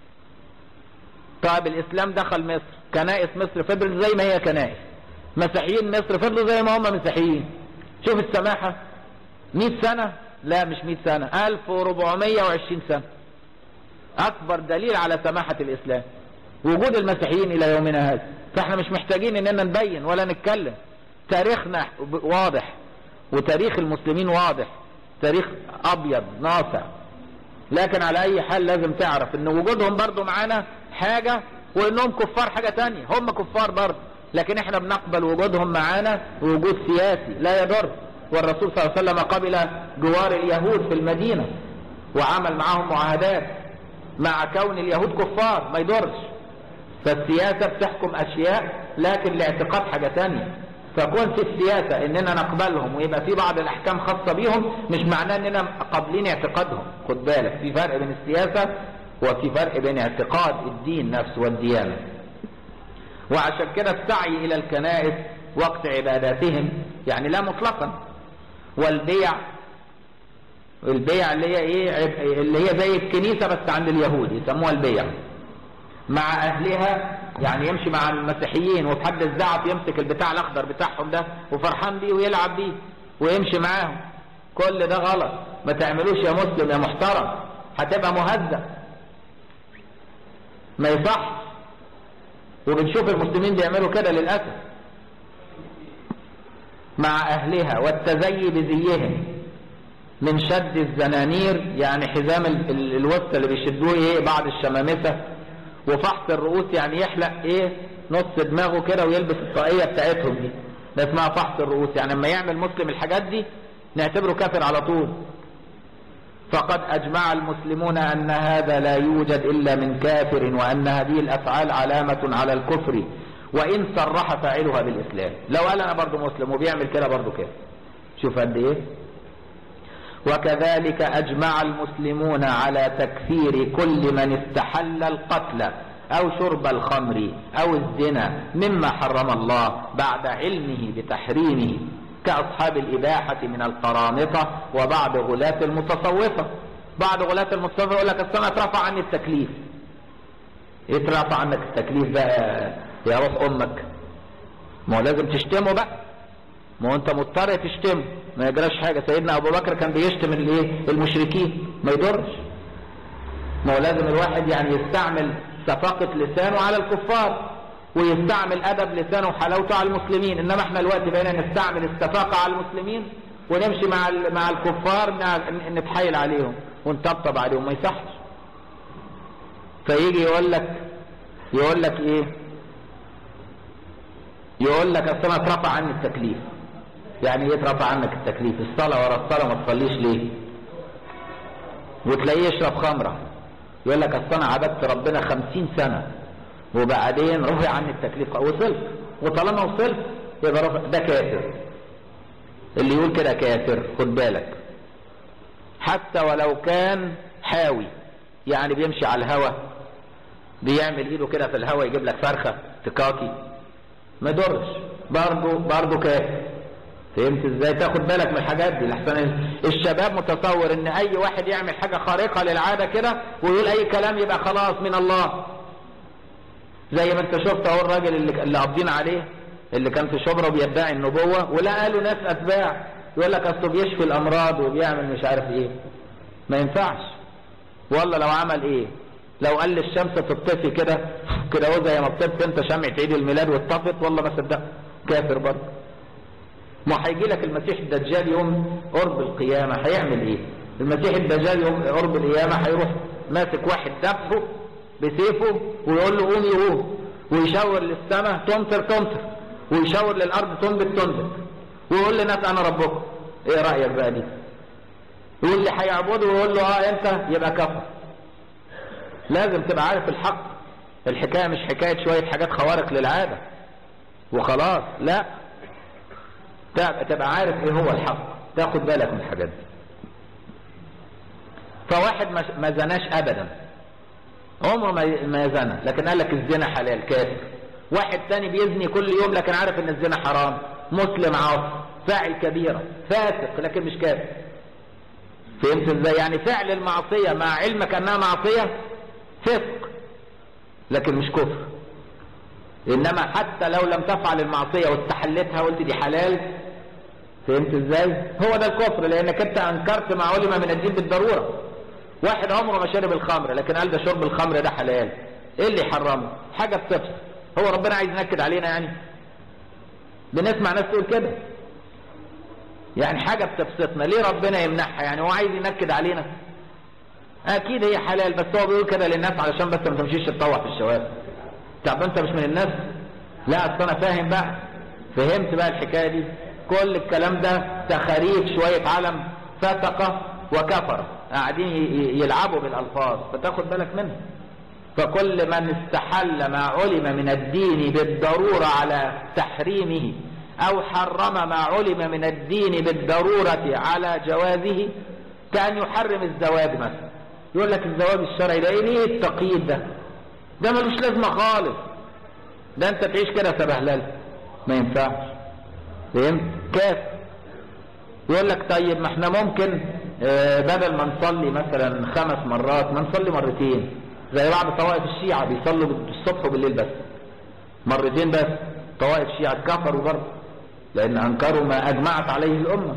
طيب الاسلام دخل مصر، كنائس مصر فضلت زي ما هي كنائس، مسيحيين مصر فضلوا زي ما هم مسيحيين. شوف السماحة. 100 سنة؟ لا مش 100 سنة، 1420 سنة. اكبر دليل على سماحة الاسلام وجود المسيحيين الى يومنا هذا. فاحنا مش محتاجين اننا نبين ولا نتكلم، تاريخنا واضح وتاريخ المسلمين واضح، تاريخ ابيض ناصع. لكن على اي حال لازم تعرف ان وجودهم برضو معانا حاجة، وانهم كفار حاجة تانية. هم كفار برضو، لكن احنا بنقبل وجودهم معانا وجود سياسي لا يضر. والرسول صلى الله عليه وسلم قبل جوار اليهود في المدينة وعمل معهم معاهدات، مع كون اليهود كفار ما يضرش. فالسياسة بتحكم اشياء، لكن الاعتقاد حاجة تانية. فكون في السياسة اننا نقبلهم ويبقى في بعض الاحكام خاصة بيهم، مش معناه اننا قابلين اعتقادهم. خد بالك في فرق بين السياسة وفي فرق بين اعتقاد الدين نفسه والديانة. وعشان كده السعي الى الكنائس وقت عباداتهم يعني لا مطلقا. والبيع، البيع اللي هي ايه، اللي هي زي الكنيسة بس عند اليهود يسموها البيع، مع اهلها. يعني يمشي مع المسيحيين وفي حد الزعف يمسك البتاع الاخضر بتاعهم ده وفرحان بيه ويلعب بيه ويمشي معاهم. كل ده غلط، ما تعملوش يا مسلم يا محترم، هتبقى مهزأ، ما يصح. وبنشوف المسلمين بيعملوا كده للأسف مع أهلها. والتزيي بزيهم من شد الزنانير، يعني حزام الوسط اللي بيشدوه ايه بعض الشمامسة، وفحص الرؤوس يعني يحلق ايه نص دماغه كده ويلبس الطاقية بتاعتهم دي، ده اسمها فحص الرؤوس. يعني لما يعمل مسلم الحاجات دي نعتبره كافر على طول. فقد أجمع المسلمون أن هذا لا يوجد إلا من كافر، وأن هذه الأفعال علامة على الكفر وإن صرح فاعلها بالإسلام. لو قال أنا برضو مسلم وبيعمل كده برضو كده، شوف قد إيه. وكذلك أجمع المسلمون على تكفير كل من استحل القتل أو شرب الخمر أو الزنا مما حرم الله بعد علمه بتحريمه، كأصحاب الإباحة من القرامطة وبعض غلاة المتصوفة. بعض غلاة المتصوفة يقول لك السنة اترفع عني التكليف. اترفع عنك التكليف بقى يا روح أمك، ما هو لازم تشتمه بقى، ما هو أنت مضطر تشتمه، ما يجراش حاجة. سيدنا أبو بكر كان بيشتم المشركين، ما يضرش. ما هو لازم الواحد يعني يستعمل سفاقة لسانه على الكفار ويستعمل أدب لسانه وحلاوته على المسلمين. إنما احنا الوقت بقينا نستعمل السفاقة على المسلمين ونمشي مع الكفار نتحايل عليهم ونطبطب عليهم، ما يصحش. فيجي يقول لك ايه، يقول لك اصل انا اترفع عني التكليف. يعني ايه اترفع عنك التكليف؟ الصلاة ورا الصلاة ما تصليش ليه؟ وتلاقيه يشرب خمرة يقول لك اصل انا عبدت ربنا 50 سنة وبعدين رفع عني التكليف وصلت. وطالما وصلت يبقى رفع، ده كافر. اللي يقول كده كافر، خد بالك. حتى ولو كان حاوي، يعني بيمشي على الهوا، بيعمل ايده كده في الهوا يجيب لك فرخة تكاكي، ما يضرش، برضه كافر. فهمت ازاي؟ تاخد بالك من الحاجات دي لحسن الشباب متصور ان اي واحد يعمل حاجة خارقة للعادة كده ويقول اي كلام يبقى خلاص من الله. زي ما انت شفت اهو الراجل اللي قابضين عليه اللي كان في شبرا وبيدعي النبوة، ولا قالوا ناس اتباع يقول لك اصله بيشفي الامراض وبيعمل مش عارف ايه. ما ينفعش. والله لو عمل ايه، لو قال للشمس تطفي كده اهو زي ما بتطفي انت شمعة عيد الميلاد واتطفت، والله ما صدقت، كافر برضه. ما هيجي لك المسيح الدجال يوم قرب القيامة هيعمل ايه؟ المسيح الدجال يوم قرب القيامة هيروح ماسك واحد دبحه بسيفه ويقول له قوم يقوم، ويشاور للسماء تمطر تمطر، ويشاور للأرض تنبت تنبت، ويقول للناس أنا ربكم. ايه رأيك بقى دي؟ يقول اللي هيعبده ويقول له انت يبقى كفر. لازم تبقى عارف الحق. الحكاية مش حكاية شوية حاجات خوارق للعادة وخلاص، لا، تبقى عارف ايه هو الحق، تاخد بالك من الحاجات دي. فواحد ما زناش ابدا، عمره ما زنى، لكن قال لك الزنا حلال، كافر. واحد تاني بيزني كل يوم لكن عارف ان الزنا حرام، مسلم عاصي، فاعل كبيرة، فاسق لكن مش كافر. فهمت ازاي؟ يعني فعل المعصية مع علمك انها معصية فسق لكن مش كفر. انما حتى لو لم تفعل المعصية واستحلتها وقلت دي حلال، فهمت ازاي؟ هو ده الكفر، لانك انت انكرت ما علم من الدين بالضرورة. واحد عمره ما شرب الخمر لكن قال ده شرب الخمر ده حلال، ايه اللي حرمه؟ حاجة بتفسد. هو ربنا عايز ينكد علينا يعني؟ بنسمع ناس تقول كده، يعني حاجة بتبسطنا ليه ربنا يمنعها؟ يعني هو عايز ينكد علينا؟ اكيد هي حلال، بس هو بيقول كده للناس علشان بس ما تمشيش تطوع في الشوارع. طب انت مش من الناس؟ لا اصل انا فاهم بقى، فهمت بقى الحكاية دي. كل الكلام ده تخاريف شوية علم فسقة وكفر قاعدين يلعبوا بالالفاظ، فتاخد بالك منه. فكل من استحل ما علم من الدين بالضرورة على تحريمه او حرم ما علم من الدين بالضرورة على جوازه، كأن يحرم الزواج مثلا. يقول لك الزواج الشرعي ده ايه التقييد ده ملوش لازمة خالص، ده انت تعيش كده سبهلل، ما ينفعش. فهمت؟ كافر. يقول لك طيب ما احنا ممكن بدل ما نصلي مثلا 5 مرات ما نصلي مرتين، زي بعض طوائف الشيعة بيصلوا الصبح وبالليل بس، مرتين بس. طوائف الشيعة كفروا برضه لان انكروا ما اجمعت عليه الامة.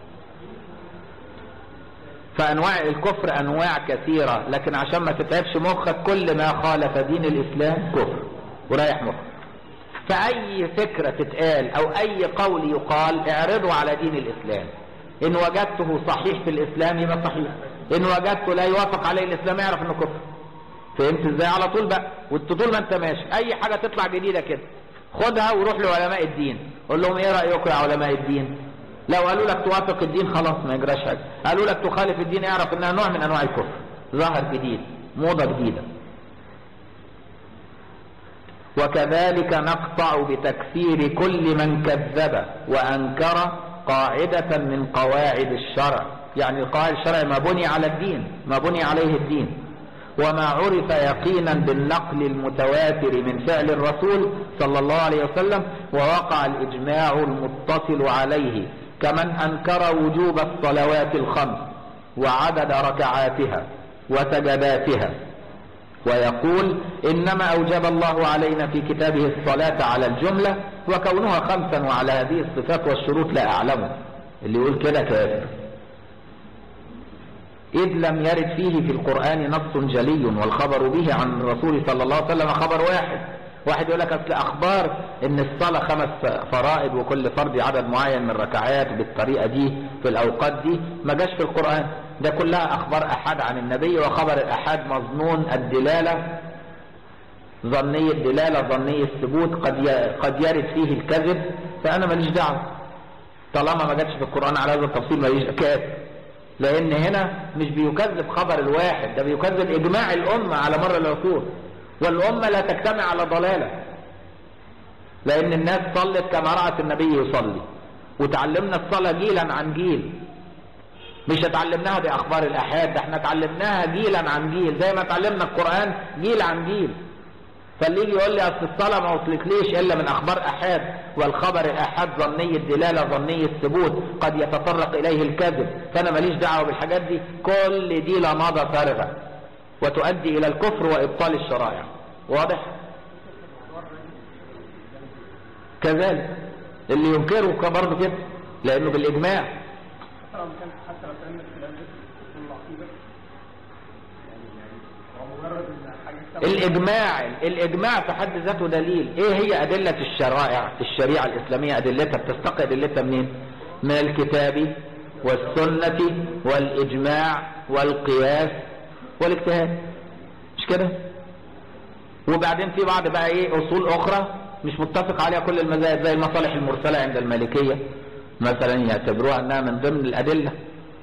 فانواع الكفر انواع كثيرة، لكن عشان ما تتعبش مخك كل ما خالف دين الاسلام كفر وريح مخك. فاي فكرة تتقال او اي قول يقال اعرضه على دين الاسلام، ان وجدته صحيح في الاسلام يبقى صحيح، ان وجدته لا يوافق عليه الاسلام اعرف انه كفر. فهمت ازاي؟ على طول بقى. طول ما انت ماشي اي حاجة تطلع جديدة كده خدها وروح لعلماء الدين، قول لهم ايه رأيكم يا علماء الدين؟ لو قالوا لك توافق الدين خلاص ما يجراش حاجة، قالوا لك تخالف الدين اعرف انها نوع من انواع الكفر، ظهر جديد، موضة جديدة. وكذلك نقطع بتكفير كل من كذب وانكر قاعدة من قواعد الشرع. يعني القواعد الشرع ما بني على الدين، ما بني عليه الدين، وما عرف يقينا بالنقل المتواتر من فعل الرسول صلى الله عليه وسلم، ووقع الإجماع المتصل عليه، كمن أنكر وجوب الصلوات الخمس وعدد ركعاتها وسجداتها، ويقول إنما أوجب الله علينا في كتابه الصلاة على الجملة وكونها 5 وعلى هذه الصفات والشروط لا أعلمه. اللي يقول كده كافر، إذ لم يرد فيه في القرآن نص جلي، والخبر به عن الرسول صلى الله عليه وسلم خبر واحد يقول لك أصل أخبار إن الصلاة 5 فرائض وكل فرض عدد معين من ركعات بالطريقة دي في الأوقات دي ما جاش في القرآن، ده كلها أخبار أحد عن النبي، وخبر الأحد مظنون الدلالة، ظني الدلالة ظني الثبوت، قد يرد فيه الكذب، فأنا ماليش دعوة طالما ما جاتش في القرآن على هذا التفصيل. ماليش كافر، لأن هنا مش بيكذب خبر الواحد، ده بيكذب إجماع الأمة على مر العصور، والأمة لا تجتمع على ضلالة، لأن الناس صلت كما رأت النبي يصلي، وتعلمنا الصلاة جيلا عن جيل، مش اتعلمناها بأخبار الأحاد، ده احنا اتعلمناها جيلا عن جيل، زي ما اتعلمنا القرآن جيل عن جيل. فاللي يجي يقول لي أصل الصلاة ما وصلتليش إلا من أخبار أحاد، والخبر الأحاد ظني الدلالة ظني الثبوت، قد يتطرق إليه الكذب، فأنا ماليش دعوة بالحاجات دي، كل دي لماضة فارغة وتؤدي إلى الكفر وإبطال الشرائع. واضح؟ كذلك اللي ينكره برضه كده، لأنه بالإجماع. حتى لو كان الخلاف في العقيدة، الإجماع في حد ذاته دليل. ايه هي أدلة الشريعة الإسلامية؟ أدلتها بتستقي أدلتها منين؟ من الكتاب والسنة والإجماع والقياس والاجتهاد، مش كده؟ وبعدين في بعض بقى ايه أصول أخرى مش متفق عليها كل المذاهب، زي المصالح المرسلة عند المالكية مثلا يعتبروها أنها من ضمن الأدلة،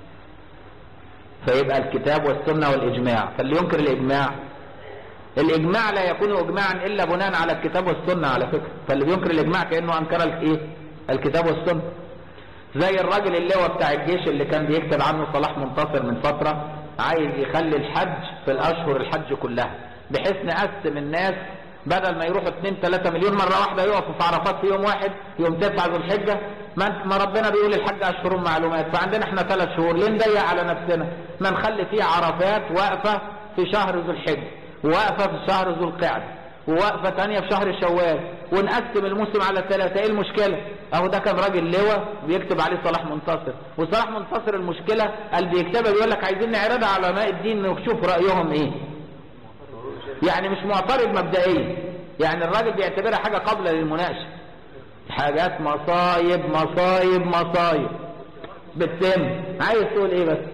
فيبقى الكتاب والسنة والإجماع. فاللي ينكر الإجماع لا يكون إجماعا إلا بناء على الكتاب والسنة على فكرة. فاللي بينكر الإجماع كأنه أنكر الكتاب والسنة. زي الراجل اللواء بتاع الجيش اللي كان بيكتب عنه صلاح منتصر من فترة، عايز يخلي الحج في الأشهر الحج كلها، بحيث نقسم الناس بدل ما يروحوا 2-3 مليون مرة واحدة يقفوا في عرفات في يوم واحد، يوم 9 ذو الحجة. ما ربنا بيقول الحج أشهر معلومات، فعندنا احنا 3 شهور، ليه نضيق على نفسنا؟ ما نخلي فيه عرفات واقفة في شهر ذو الحجة، وواقفة في شهر ذو القعدة، وواقفة تانية في شهر شوال، ونقسم الموسم على 3. ايه المشكلة؟ اهو ده كان راجل لواء بيكتب عليه صلاح منتصر، وصلاح منتصر المشكلة قال بيكتبها بيقول لك عايزين نعرضها على علماء الدين نشوف رأيهم ايه. يعني مش معترض مبدئيا، يعني الراجل بيعتبرها حاجة قابلة للمناقشة. حاجات مصايب مصايب مصايب بتتم. عايز تقول ايه بس؟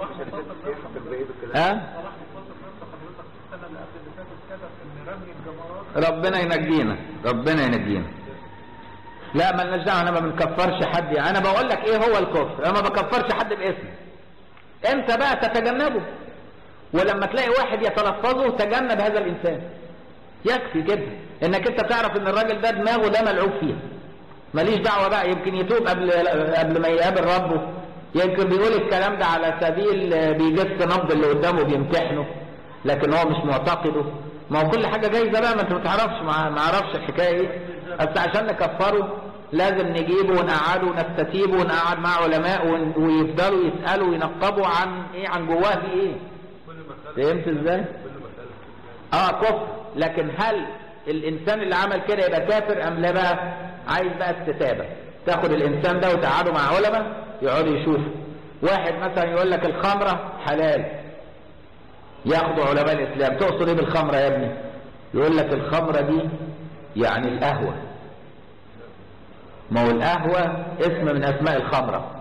ها؟ ربنا ينجينا، ربنا ينجينا. لا مالناش دعوه، انا ما بنكفرش حد، يعني انا بقول لك ايه هو الكفر، انا ما بكفرش حد باسم. انت بقى تتجنبه، ولما تلاقي واحد يتلفظه تجنب هذا الانسان. يكفي كده انك انت تعرف ان الراجل ده دماغه ده ملعوب فيها، ماليش دعوه بقى، يمكن يتوب قبل ما يقابل ربه، يمكن بيقول الكلام ده على سبيل بيجس نبض اللي قدامه بيمتحنه، لكن هو مش معتقده. ما هو كل حاجه جايزه بقى، ما انت ما تعرفش، ما اعرفش الحكايه ايه. بس عشان نكفره لازم نجيبه ونقعده ونستتيبه ونقعد مع علماء ويفضلوا يسالوا وينقبوا عن ايه، عن جواه في ايه. فهمت ازاي؟ كفر. لكن هل الانسان اللي عمل كده يبقى كافر ام لا؟ بقى عايز بقى استتابه، تاخد الانسان ده وتقعده مع علماء يقعدوا يشوفوا. واحد مثلا يقول لك الخمره حلال، ياخدوا علماء الاسلام، تقصد ايه بالخمره يا ابني؟ يقول لك الخمره دي يعني القهوه. ما هو القهوه اسم من اسماء الخمره.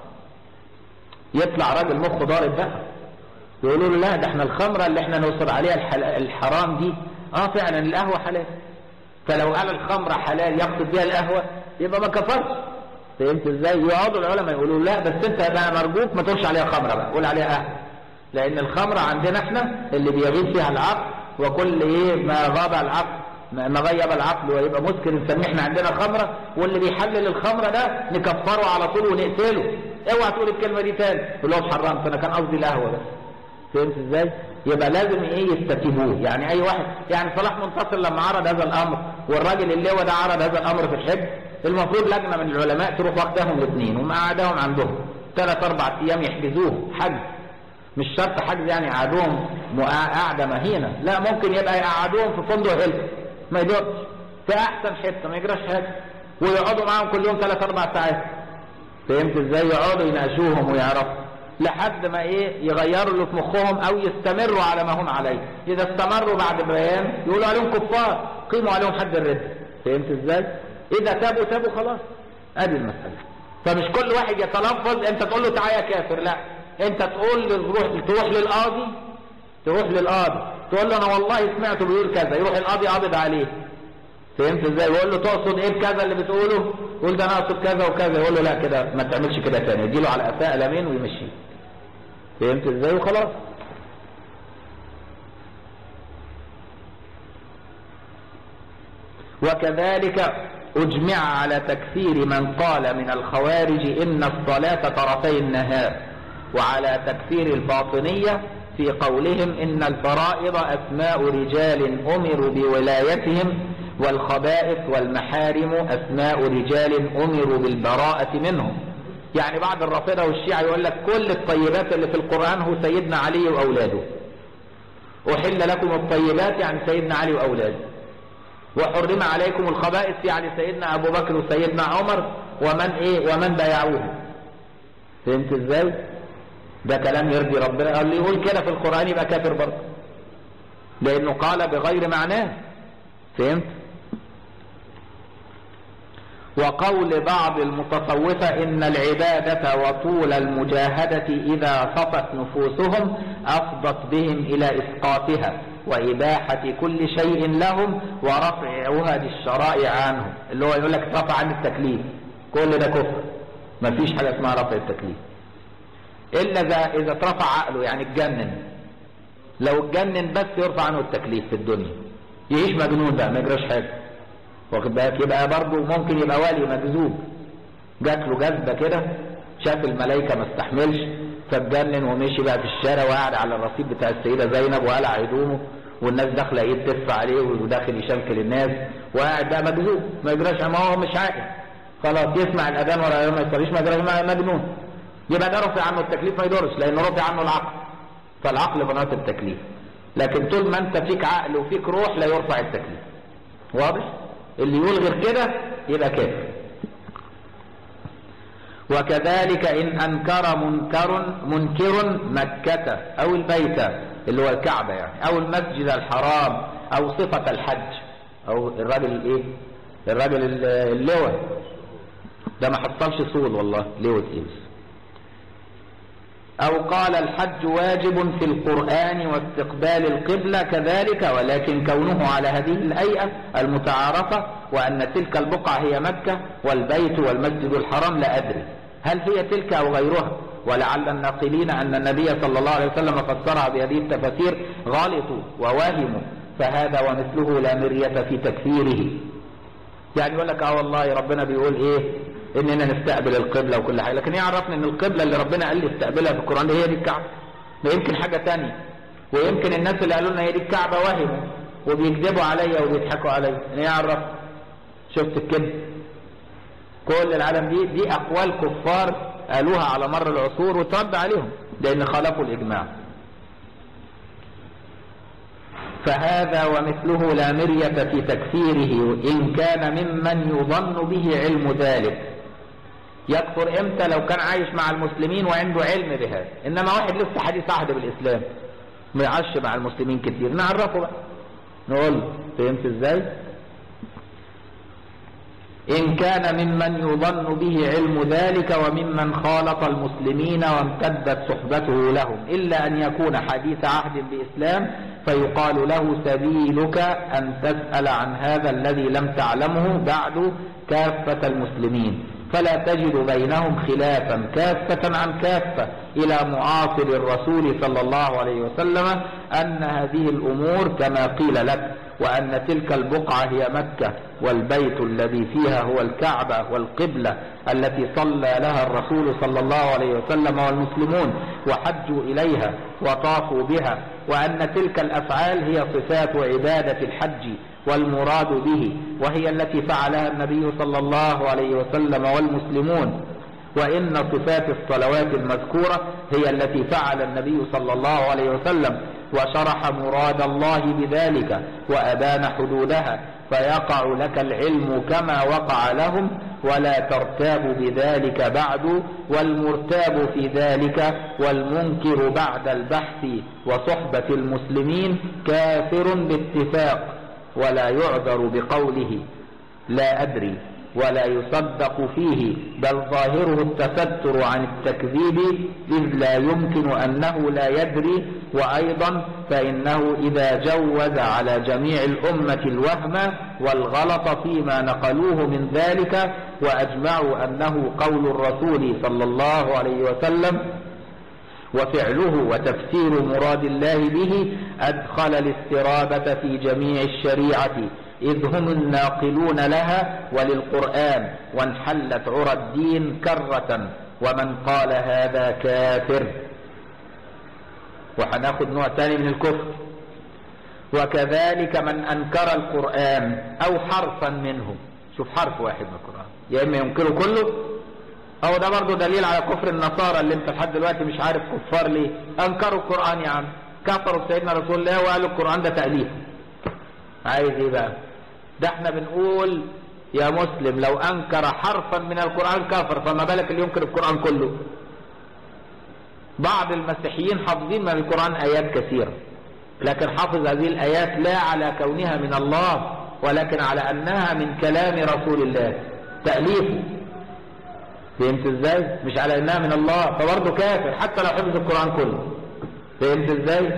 يطلع راجل مخه ضارب بقى، يقولوا له لا ده احنا الخمره اللي احنا نوصل عليها الحرام دي فعلا القهوه حلال. فلو قال الخمره حلال يقصد بيها القهوه يبقى ما كفرش. فهمت ازاي؟ يقعدوا العلماء يقولوا لا بس انت بقى نرجوك ما تقولش عليها خمره بقى، قول عليها قهوه، لان الخمره عندنا احنا اللي بيغيب فيها العقل، وكل ما غاب العقل ما غيب العقل ويبقى مسكر نسميه احنا عندنا خمره، واللي بيحلل الخمره ده نكفره على طول ونقتله. اوعى تقول الكلمه دي تاني، يقول له حرمت انا كان قصدي القهوه بس. فهمت ازاي؟ يبقى لازم يستتيبوه. يعني اي واحد، يعني صلاح منتصر لما عرض هذا الامر والراجل اللواء ده عرض هذا الامر في الحج، المفروض لجنه من العلماء تروح واخداهم الاثنين ومقعداهم عندهم 3-4 ايام يحجزوه حجز. مش شرط حجز يعني يقعدوهم قعده مهينه، لا ممكن يبقى يقعدوهم في فندق هيلتون ما يدورش في احسن حته ما يجراش حاجه، ويقعدوا معاهم كل يوم 3-4 ساعات. فهمت ازاي؟ يقعدوا يناقشوهم ويعرفوا لحد ما يغيروا اللي في مخهم او يستمروا على ما هم عليه. اذا استمروا بعد بيان يقولوا عليهم كفار، قيموا عليهم حد الردة. فهمت ازاي؟ اذا تابوا خلاص. ادي المسألة. فمش كل واحد يتلفظ انت تقول له تعالى يا كافر، لا، انت تروح للقاضي تقول له انا والله سمعته بيقول كذا، يروح القاضي قابض عليه. فهمت ازاي؟ يقول له تقصد ايه بكذا اللي بتقوله؟ يقول ده انا اقصد كذا وكذا، يقول له لا كده ما تعملش كده تاني، يديله على قفاه قلمين ويمشيه. فهمت ازاي؟ وخلاص. وكذلك اجمع على تكفير من قال من الخوارج ان الصلاة طرفي النهار، وعلى تكفير الباطنية في قولهم ان الفرائض اسماء رجال امروا بولايتهم، والخبائث والمحارم أسماء رجال أمروا بالبراءة منهم. يعني بعض الرافضة والشيعة يقول لك كل الطيبات اللي في القرآن هو سيدنا علي وأولاده. أحل لكم الطيبات يعني سيدنا علي وأولاده، وحرم عليكم الخبائث يعني سيدنا أبو بكر وسيدنا عمر ومن بايعوه. فهمت ازاي؟ ده كلام يرضي ربنا. اللي يقول كده في القرآن يبقى كافر برضه. لأنه قال بغير معناه. فهمت؟ وقول بعض المتصوفة إن العبادة وطول المجاهدة إذا صفت نفوسهم أفضت بهم إلى إسقاطها وإباحة كل شيء لهم ورفع عهد الشرائع عنهم، اللي هو يقول لك رفع عن التكليف، كل ده كفر، مفيش حاجة اسمها رفع التكليف إلا إذا اترفع عقله، يعني اتجنن. لو اتجنن بس يرفع عنه التكليف في الدنيا، يعيش مجنون بقى ما يجراش حاجة، واخد بالك؟ يبقى برضه ممكن يبقى ولي مجذوب، جات له جذبه كده، شاف الملائكه ما استحملش فاتجنن ومشي بقى في الشارع وقعد على الرصيف بتاع السيده زينب وقلع هدومه والناس داخله يتدف عليه وداخل يشنكل الناس وقاعد بقى مجذوب، ما يجراش، ما هو مش عاقل خلاص، يسمع الاذان ولا ما يصليش ما يجراش، مجنون. يبقى ده رفع عنه التكليف ما يدورش، لانه رفع عنه العقل، فالعقل بنات التكليف. لكن طول ما انت فيك عقل وفيك روح لا يرفع التكليف. واضح؟ اللي يقول غير كده يبقى كافر. وكذلك إن أنكر منكر مكة أو البيت اللي هو الكعبة يعني، أو المسجد الحرام، أو صفة الحج، أو الراجل اللواء ده ما حصلش صول والله لواء إيه، أو قال الحج واجب في القرآن واستقبال القبلة كذلك، ولكن كونه على هذه الهيئة المتعارفة وأن تلك البقعة هي مكة والبيت والمسجد الحرام لا أدري هل هي تلك أو غيرها، ولعل الناقلين أن النبي صلى الله عليه وسلم فسرها بهذه التفاسير غلطوا ووهموا، فهذا ومثله لا مرية في تكفيره. يعني يقول لك والله ربنا بيقول إيه اننا نستقبل القبلة وكل حاجة، لكن يعرفنا ان القبلة اللي ربنا قال لي استقبلها في القرآن هي دي الكعبة، ما يمكن حاجة تانية، ويمكن الناس اللي قالوا لنا هي دي الكعبة وهموا وبيكذبوا عليا وبيضحكوا عليا، ان يعرف. شفت الكذب؟ كل العالم دي اقوال كفار قالوها على مر العصور وترد عليهم لان خالفوا الاجماع. فهذا ومثله لا مرية في تكفيره إن كان ممن يظن به علم ذلك. يكفر امتى؟ لو كان عايش مع المسلمين وعنده علم بهذا، انما واحد لسه حديث عهد بالاسلام ما يعيش مع المسلمين كتير، نعرفه بقى نقول فهمت ازاي؟ ان كان ممن يظن به علم ذلك وممن خالط المسلمين وامتدت صحبته لهم، الا ان يكون حديث عهد باسلام فيقال له سبيلك ان تسأل عن هذا الذي لم تعلمه بعد كافة المسلمين، فلا تجد بينهم خلافا كافة عن كافة إلى معاصر الرسول صلى الله عليه وسلم أن هذه الأمور كما قيل لك، وأن تلك البقعة هي مكة والبيت الذي فيها هو الكعبة والقبلة التي صلى لها الرسول صلى الله عليه وسلم والمسلمون وحجوا إليها وطافوا بها، وأن تلك الأفعال هي صفات عبادة الحج والمراد به، وهي التي فعلها النبي صلى الله عليه وسلم والمسلمون، وإن صفات الصلوات المذكورة هي التي فعل النبي صلى الله عليه وسلم وشرح مراد الله بذلك وأبان حدودها، فيقع لك العلم كما وقع لهم ولا ترتاب بذلك بعد، والمرتاب في ذلك والمنكر بعد البحث وصحبة المسلمين كافر باتفاق، ولا يعذر بقوله لا أدري ولا يصدق فيه، بل ظاهره التستر عن التكذيب إذ لا يمكن أنه لا يدري، وأيضا فإنه إذا جوز على جميع الأمة الوهم والغلط فيما نقلوه من ذلك وأجمعوا أنه قول الرسول صلى الله عليه وسلم وفعله وتفسير مراد الله به، أدخل الاسترابة في جميع الشريعة إذ هم الناقلون لها وللقرآن، وانحلت عرى الدين كرة، ومن قال هذا كافر. وهناخد نوع ثاني من الكفر. وكذلك من أنكر القرآن أو حرفا منه، شوف حرف واحد من القرآن، يا إما ينكره كله، أو ده برضه دليل على كفر النصارى اللي انت لحد دلوقتي مش عارف كفار ليه. أنكروا القرآن يا عم، كفروا سيدنا رسول الله وقالوا القرآن ده تأليف. عايز ايه بقى؟ ده احنا بنقول يا مسلم لو أنكر حرفا من القرآن كفر، فما بالك اللي ينكر القرآن كله. بعض المسيحيين حافظين من القرآن آيات كثيرة لكن حافظ هذه الآيات لا على كونها من الله، ولكن على أنها من كلام رسول الله تأليفه. فهمت ازاي؟ مش على أنها من الله، فبرضه كافر حتى لو حفظ القرآن كله. فهمت ازاي؟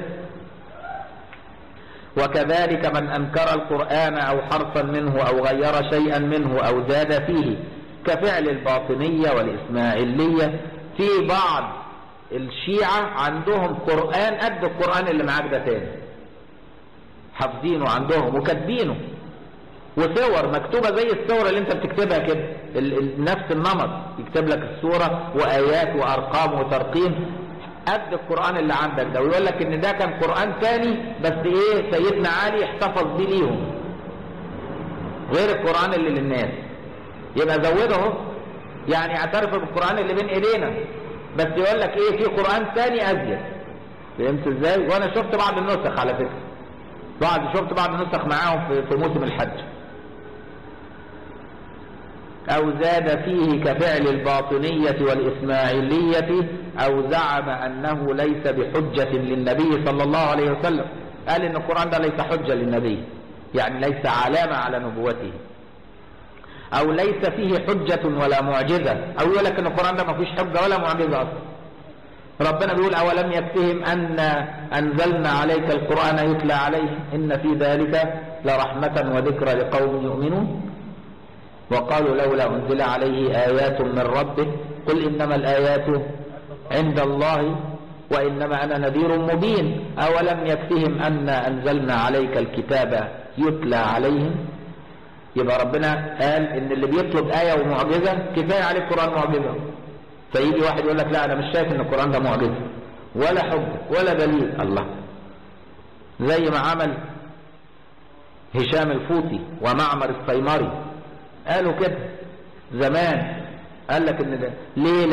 وكذلك من أنكر القرآن أو حرفا منه أو غير شيئا منه أو زاد فيه، كفعل الباطنية والإسماعيلية. في بعض الشيعة عندهم قرآن قد القرآن اللي معاك ده تاني، حافظينه عندهم وكاتبينه، وصور مكتوبة زي الصور اللي انت بتكتبها كده، نفس النمط، يكتب لك الصورة وآيات وأرقام وترقيم قد القرآن اللي عندك ده، ويقول لك ان ده كان قرآن تاني بس ايه سيدنا علي احتفظ بيه ليهم غير القرآن اللي للناس. يبقى زوده، يعني اعترف بالقرآن اللي بين ايدينا، بس يقول لك ايه في قرآن تاني ازيد. فهمت ازاي؟ وانا شفت بعض النسخ على فكرة، شفت بعض النسخ معاهم في موسم الحج. او زاد فيه كفعل الباطنية والإسماعيلية، او زعم انه ليس بحجة للنبي صلى الله عليه وسلم، قال ان القرآن ده ليس حجة للنبي، يعني ليس علامة على نبوته، او ليس فيه حجة ولا معجزة، او يقول لك ان القرآن ده ما فيش حجة ولا معجزة اصلا. ربنا بيقول اولم يكفهم ان انزلنا عليك القرآن يتلى عليهم ان في ذلك لرحمة وذكرى لقوم يؤمنون. وقالوا لولا انزل عليه ايات من ربه قل انما الايات عند الله وانما انا نذير مبين اولم يكفهم ان انزلنا عليك الكتاب يتلى عليهم. يبقى ربنا قال ان اللي بيطلب آية ومعجزة كفاية عليه القرآن معجزة. فيجي واحد يقول لك لا انا مش شايف ان القرآن ده معجزة ولا حجة ولا دليل. الله، زي ما عمل هشام الفوطي ومعمر السيمري، قالوا كده زمان، قال لك ان ده ليه؟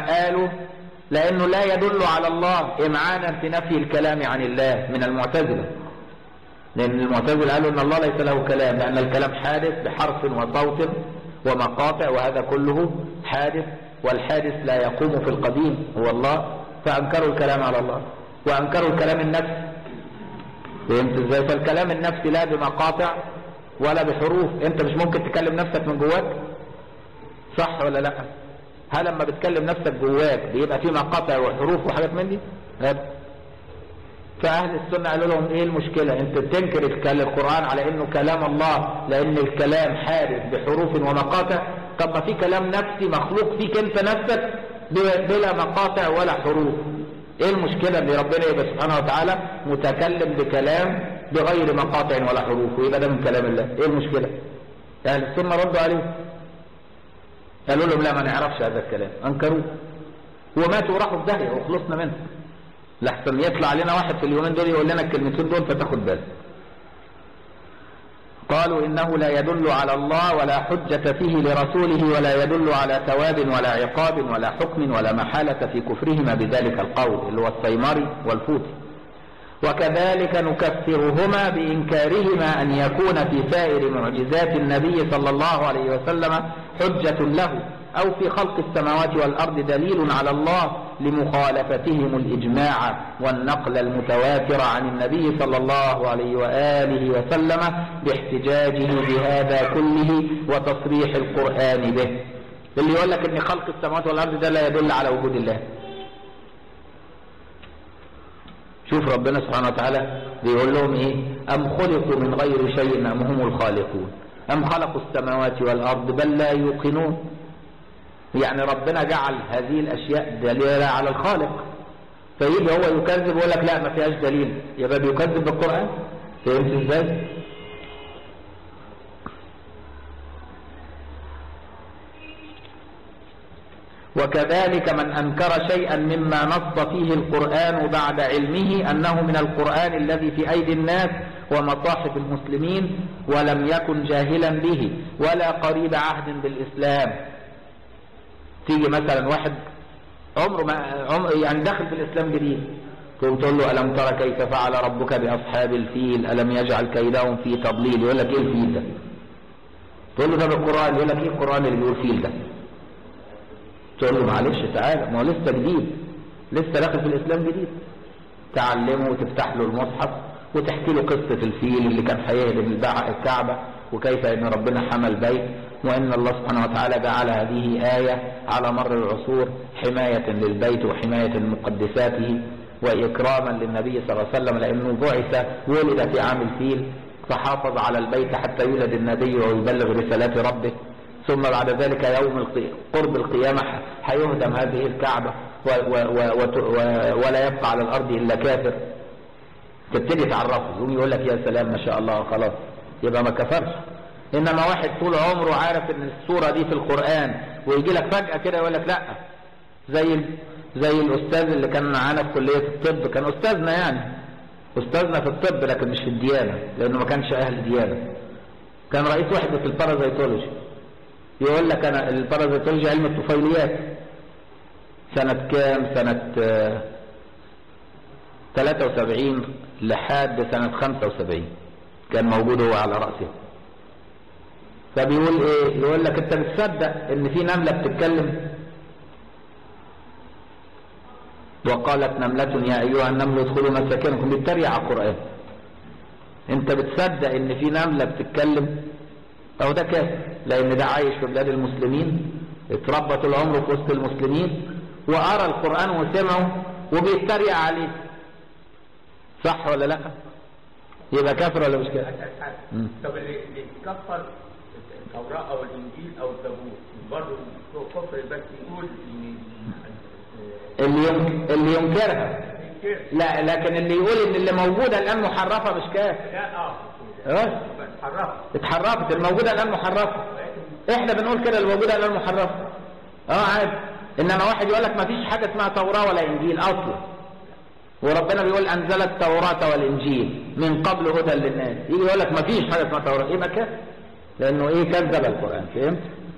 لانه لا يدل على الله امعانا في نفي الكلام عن الله من المعتزلة، لأن المعتزلة قالوا إن الله ليس له كلام، لأن الكلام حادث بحرف وصوت ومقاطع، وهذا كله حادث، والحادث لا يقوم في القديم هو الله، فأنكروا الكلام على الله وأنكروا الكلام النفسي. فهمت ازاي؟ فالكلام النفسي لا بمقاطع ولا بحروف، أنت مش ممكن تكلم نفسك من جواك، صح ولا لا؟ هل لما بتكلم نفسك جواك بيبقى في مقاطع وحروف وحاجات من دي؟ لا. فأهل السنة قالوا لهم ايه المشكلة؟ انت بتنكر القرآن على انه كلام الله لان الكلام حادث بحروف ومقاطع، طب ما في كلام نفسي مخلوق فيك انت نفسك بلا مقاطع ولا حروف. ايه المشكلة ان ربنا يبقى سبحانه وتعالى متكلم بكلام بغير مقاطع ولا حروف ويبقى ده من كلام الله؟ ايه المشكلة؟ اهل السنة ردوا عليه، قالوا لهم لا ما نعرفش هذا الكلام، انكروه وماتوا وراحوا في داهية وخلصنا منه، لحسن يطلع علينا واحد في اليومين دول يقول لنا الكلمتين دول فتاخد بالك. قالوا إنه لا يدل على الله ولا حجة فيه لرسوله ولا يدل على ثواب ولا عقاب ولا حكم ولا محالة في كفرهما بذلك القول اللي هو السيمري والفوطي. وكذلك نكفرهما بإنكارهما أن يكون في سائر معجزات النبي صلى الله عليه وسلم حجة له أو في خلق السماوات والأرض دليل على الله لمخالفتهم الإجماع والنقل المتواتر عن النبي صلى الله عليه وآله وسلم باحتجاجه بهذا كله وتصريح القرآن به. اللي يقول لك ان خلق السماوات والأرض ده لا يدل على وجود الله. شوف ربنا سبحانه وتعالى بيقول لهم ايه؟ أم خلقوا من غير شيء أم هم الخالقون أم خلقوا السماوات والأرض بل لا يوقنون. يعني ربنا جعل هذه الأشياء دليلة على الخالق، فيجي هو يكذب ويقول لك لا ما فيهاش دليل، يبقى بيكذب بالقرآن. فهمت ازاي؟ وكذلك من أنكر شيئا مما نص فيه القرآن بعد علمه أنه من القرآن الذي في أيدي الناس ومصاحف المسلمين ولم يكن جاهلا به ولا قريب عهد بالإسلام. تيجي مثلا واحد يعني داخل في الإسلام جديد، تقول له ألم ترى كيف فعل ربك بأصحاب الفيل ألم يجعل كيدهم في تضليل. يقول لك إيه الفيل ده؟ تقول له ده بالقرآن. يقول لك إيه القرآن اللي بيقول فيل ده؟ تقول له معلش تعالى، ما هو لسه جديد، لسه داخل في الإسلام جديد، تعلمه وتفتح له المصحف وتحكي له قصة الفيل اللي كان هيهدم الكعبة وكيف ان ربنا حمى البيت، وان الله سبحانه وتعالى جعل هذه آية على مر العصور حماية للبيت وحماية لمقدساته وإكراما للنبي صلى الله عليه وسلم، لأنه بعث ولد في عام الفيل فحافظ على البيت حتى يولد النبي ويبلغ رسالات ربه، ثم بعد ذلك يوم قرب القيامة هيهدم هذه الكعبة ولا يبقى على الأرض إلا كافر. تبتدي تعرفه يقوم يقول لك يا سلام ما شاء الله خلاص يبقى ما كفرش. إنما واحد طول عمره عارف إن السورة دي في القرآن ويجي لك فجأة كده يقول لك لا، زي الأستاذ اللي كان معانا في كلية الطب، كان أستاذنا يعني أستاذنا في الطب لكن مش في الديانة لأنه ما كانش أهل ديانة، كان رئيس وحدة البارازيتولوجي. يقول لك أنا البارازيتولوجي علم الطفيليات سنة كام؟ سنة 73 لحد سنة 75 كان موجود هو على رأسه. فبيقول ايه؟ يقول لك انت بتصدق ان في نملة بتتكلم؟ وقالت نملة يا ايها النمل ادخلوا مساكنكم، بيتريق على القرآن. انت بتصدق ان في نملة بتتكلم؟ او ده كافر، لان ده عايش في بلاد المسلمين، اتربى طول عمره في وسط المسلمين وقرا القرآن وسمعه وبيتريق عليه. صح ولا لا؟ يبقى كافر ولا مش كافر؟ طب اللي كفر التوراة او الانجيل او الزبور برضه كفر، بس يقول اللي ينكرها لا، لكن اللي يقول ان اللي موجوده الان محرفه مش كافر. لا اتحرفت الموجوده الان محرفه. احنا بنقول كده الموجوده الان محرفه عادي. انما واحد يقول لك ما فيش حاجه اسمها توراة ولا انجيل اصلا، وربنا بيقول انزل التوراة والانجيل من قبل هدى للناس، يجي يقول لك ما فيش حاجه اسمها توراة، يبقى كافر لانه كذب القرآن. فهمت؟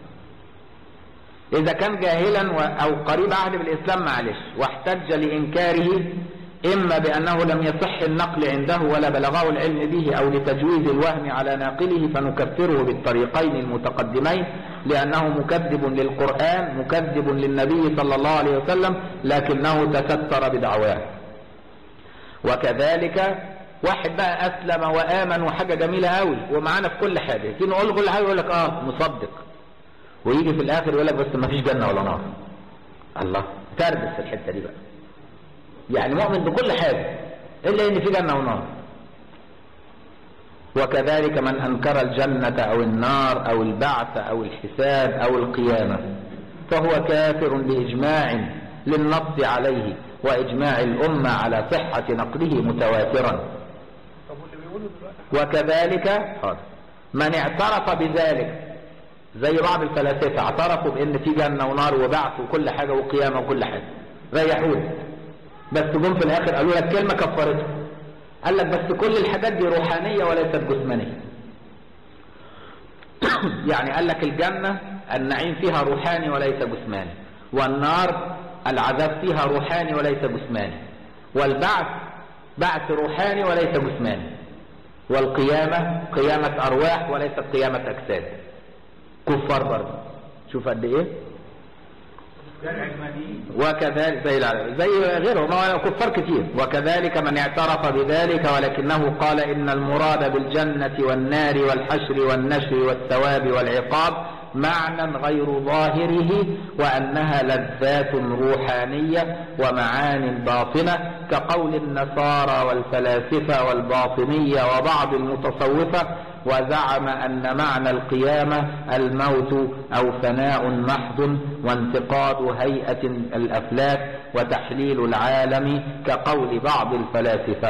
اذا كان جاهلا او قريب عهد بالاسلام معلش، واحتج لانكاره اما بانه لم يصح النقل عنده ولا بلغه العلم به او لتجويز الوهم على ناقله، فنكفره بالطريقين المتقدمين لانه مكذب للقرآن مكذب للنبي صلى الله عليه وسلم لكنه تستر بدعواه. وكذلك واحد بقى اسلم وامن وحاجه جميله قوي ومعانا في كل حاجه، تيجي نقول له كل حاجه يقول لك مصدق، ويجي في الاخر يقول لك بس ما فيش جنه ولا نار. الله، تربس في الحته دي بقى، يعني مؤمن بكل حاجه الا ان في جنه ونار. وكذلك من انكر الجنه او النار او البعث او الحساب او القيامه فهو كافر باجماع للنص عليه واجماع الامه على صحه نقله متواترا. وكذلك من اعترف بذلك زي بعض الفلاسفه اعترفوا بان في جنه ونار وبعث وكل حاجه وقيامه وكل حاجه، ريحوه، بس جم في الاخر قالوا لك كلمه كفرته، قال لك بس كل الحاجات دي روحانيه وليست جسمانيه. يعني قال لك الجنه النعيم فيها روحاني وليس جسماني، والنار العذاب فيها روحاني وليس جسماني، والبعث بعث روحاني وليس جسماني، والقيامة قيامة أرواح وليست قيامة أجساد. كفار برضه، شوف قد إيه. وكذلك زي غيرهم كفار كتير. وكذلك من اعترف بذلك ولكنه قال إن المراد بالجنة والنار والحشر والنشر والثواب والعقاب معنى غير ظاهره، وأنها لذات روحانية ومعان باطنة كقول النصارى والفلاسفة والباطنية وبعض المتصوفة، وزعم أن معنى القيامة الموت أو فناء محض وانتقاد هيئة الأفلاك وتحليل العالم كقول بعض الفلاسفة.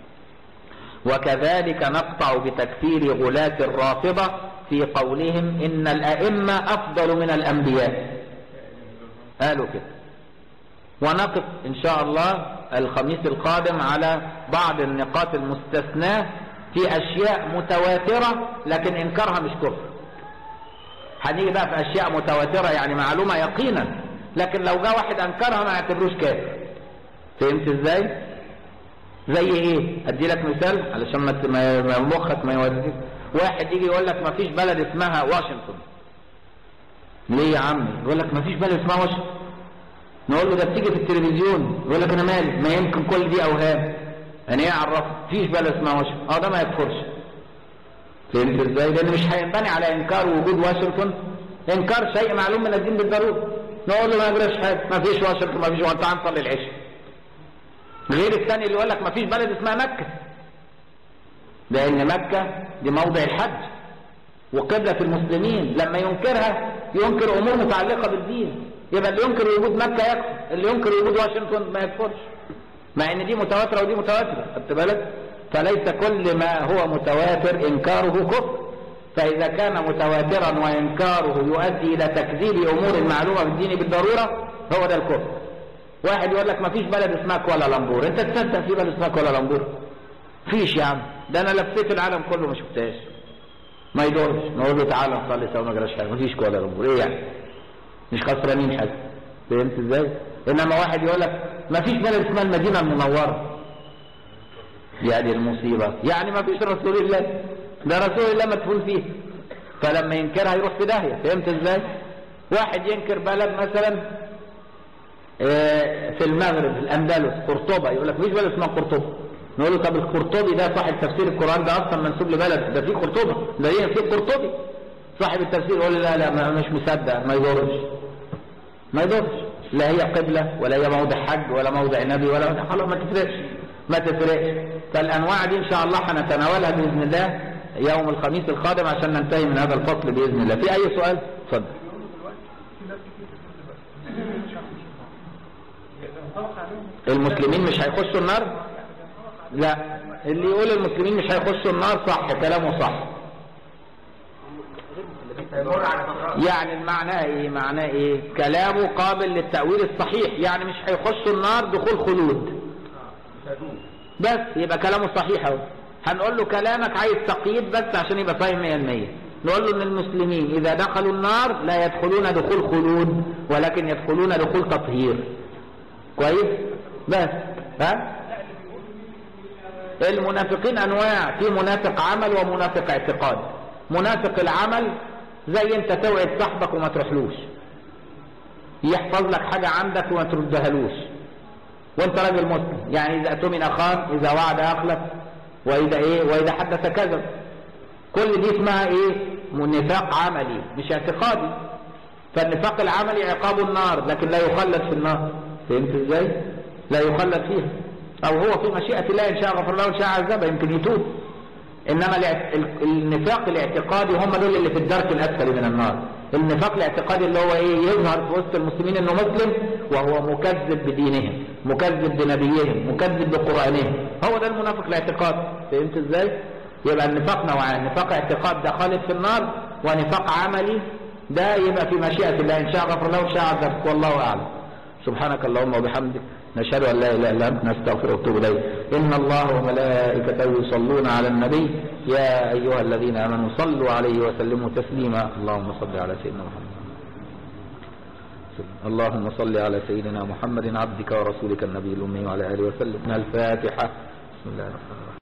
وكذلك نقطع بتكفير غلاة الرافضة في قولهم إن الأئمة أفضل من الأنبياء، قالوا كده. ونقف إن شاء الله الخميس القادم على بعض النقاط المستثناة في أشياء متواترة لكن إنكارها مش كفر. هنيجي بقى في أشياء متواترة يعني معلومة يقينا، لكن لو جاء واحد أنكرها ما يعتبروش كافر. فهمت إزاي؟ زي إيه؟ أدي لك مثال علشان ما مخك ما يوديك. واحد يجي يقول لك ما فيش بلد اسمها واشنطن. ليه يا عمي؟ يقول لك ما فيش بلد اسمها واشنطن. نقول له ده بتيجي في التلفزيون، يقول لك أنا مالي، ما يمكن كل دي أوهام. يعني ايه عرف؟ فيش بلد اسمها واشنطن، ده ما يكفرش. فهمت ازاي؟ لان مش هينبني على انكار وجود واشنطن انكار شيء معلوم من الدين بالضروره. نقول له ما يجراش حاجه، ما فيش واشنطن، ما فيش، وانت هنصلي العشاء. غير الثاني اللي يقول لك ما فيش بلد اسمها مكه، لان مكه دي موضع الحج وقبله المسلمين، لما ينكرها ينكر امور متعلقه بالدين. يبقى اللي ينكر وجود مكه يكفر، اللي ينكر وجود واشنطن ما يكفرش، مع ان دي متواتره ودي متواتره. خدت بالك؟ فليس كل ما هو متواتر انكاره كفر، فاذا كان متواترا وانكاره يؤدي الى تكذيب امور معلومه في الدين بالضروره هو ده الكفر. واحد يقول لك ما فيش بلد اسمها كوالالمبور، انت تصدق في بلد اسمها كوالالمبور؟ فيش يا عم، ده انا لفيت العالم كله ما شفتهاش. ما يدورش، نقول له تعالى نصلي سوا ما جراش حاجه، ما فيش كوالالمبور، ايه يعني؟ مش خسرانين حاجه. فهمت ازاي؟ انما واحد يقول لك ما فيش بلد اسمها المدينه المنوره، يعني المصيبه، يعني ما فيش رسول الله، ده رسول الله مدفون فيه، فلما ينكرها يروح في داهيه. فهمت ازاي؟ واحد ينكر بلد مثلا في المغرب، الاندلس، قرطبه، يقول لك مفيش بلد اسمها قرطبه. نقول له طب القرطبي ده صاحب تفسير القران ده اصلا منسوب لبلد، ده في قرطبه، ده هي في قرطبي صاحب التفسير. يقول لي لا مش مصدق، ما يضرش، ما يضرش، لا هي قبله ولا هي موضع حج ولا موضع نبي ولا خلاص، ما تفرقش. فالانواع دي ان شاء الله هنتناولها باذن الله يوم الخميس القادم عشان ننتهي من هذا الفصل باذن الله. في اي سؤال؟ اتفضل. المسلمين مش هيخشوا النار؟ لا، اللي يقول المسلمين مش هيخشوا النار صح، كلامه صح. يعني المعنى ايه؟ معناه ايه؟ كلامه قابل للتأويل الصحيح، يعني مش هيخشوا النار دخول خلود بس، يبقى كلامه صحيح اهو. هنقول له كلامك عايز تقييد بس عشان يبقى فاهم 100%. نقول له ان المسلمين اذا دخلوا النار لا يدخلون دخول خلود، ولكن يدخلون دخول تطهير. كويس؟ بس ها؟ المنافقين انواع، في منافق عمل ومنافق اعتقاد. منافق العمل زي انت توعد صاحبك وما تروحلوش، يحفظ لك حاجه عندك وما تردهالوش وانت راجل مسلم، يعني اذا اؤتمن خان، اذا وعد اخلف، واذا حدث كذب. كل دي اسمها ايه؟ نفاق عملي مش اعتقادي. فالنفاق العملي عقاب النار، لكن لا يخلد في النار. فهمت ازاي؟ لا يخلد فيها، او هو في مشيئة الله ان شاء غفر له وان شاء عذبه، يمكن يتوب. انما النفاق الاعتقادي هم دول اللي في الدرك الاسفل من النار. النفاق الاعتقادي اللي هو ايه؟ يظهر في وسط المسلمين انه مسلم وهو مكذب بدينهم، مكذب بنبيهم، مكذب بقرآنهم، هو ده المنافق الاعتقادي. فهمت ازاي؟ يبقى النفاق نوعان، نفاق اعتقاد ده خالد في النار، ونفاق عملي ده يبقى في مشيئة الله ان شاء غفر له وان شاء عذبه، والله اعلم. سبحانك اللهم وبحمدك، نشهد ان لا اله الا انت، نستغفرك ونتوب اليك. ان الله وملائكته يصلون على النبي يا ايها الذين امنوا صلوا عليه وسلموا تسليما. اللهم صل على سيدنا محمد. اللهم صل على سيدنا محمد عبدك ورسولك النبي الامي وعلى اله وسلم. الفاتحه. بسم الله الرحمن الرحيم.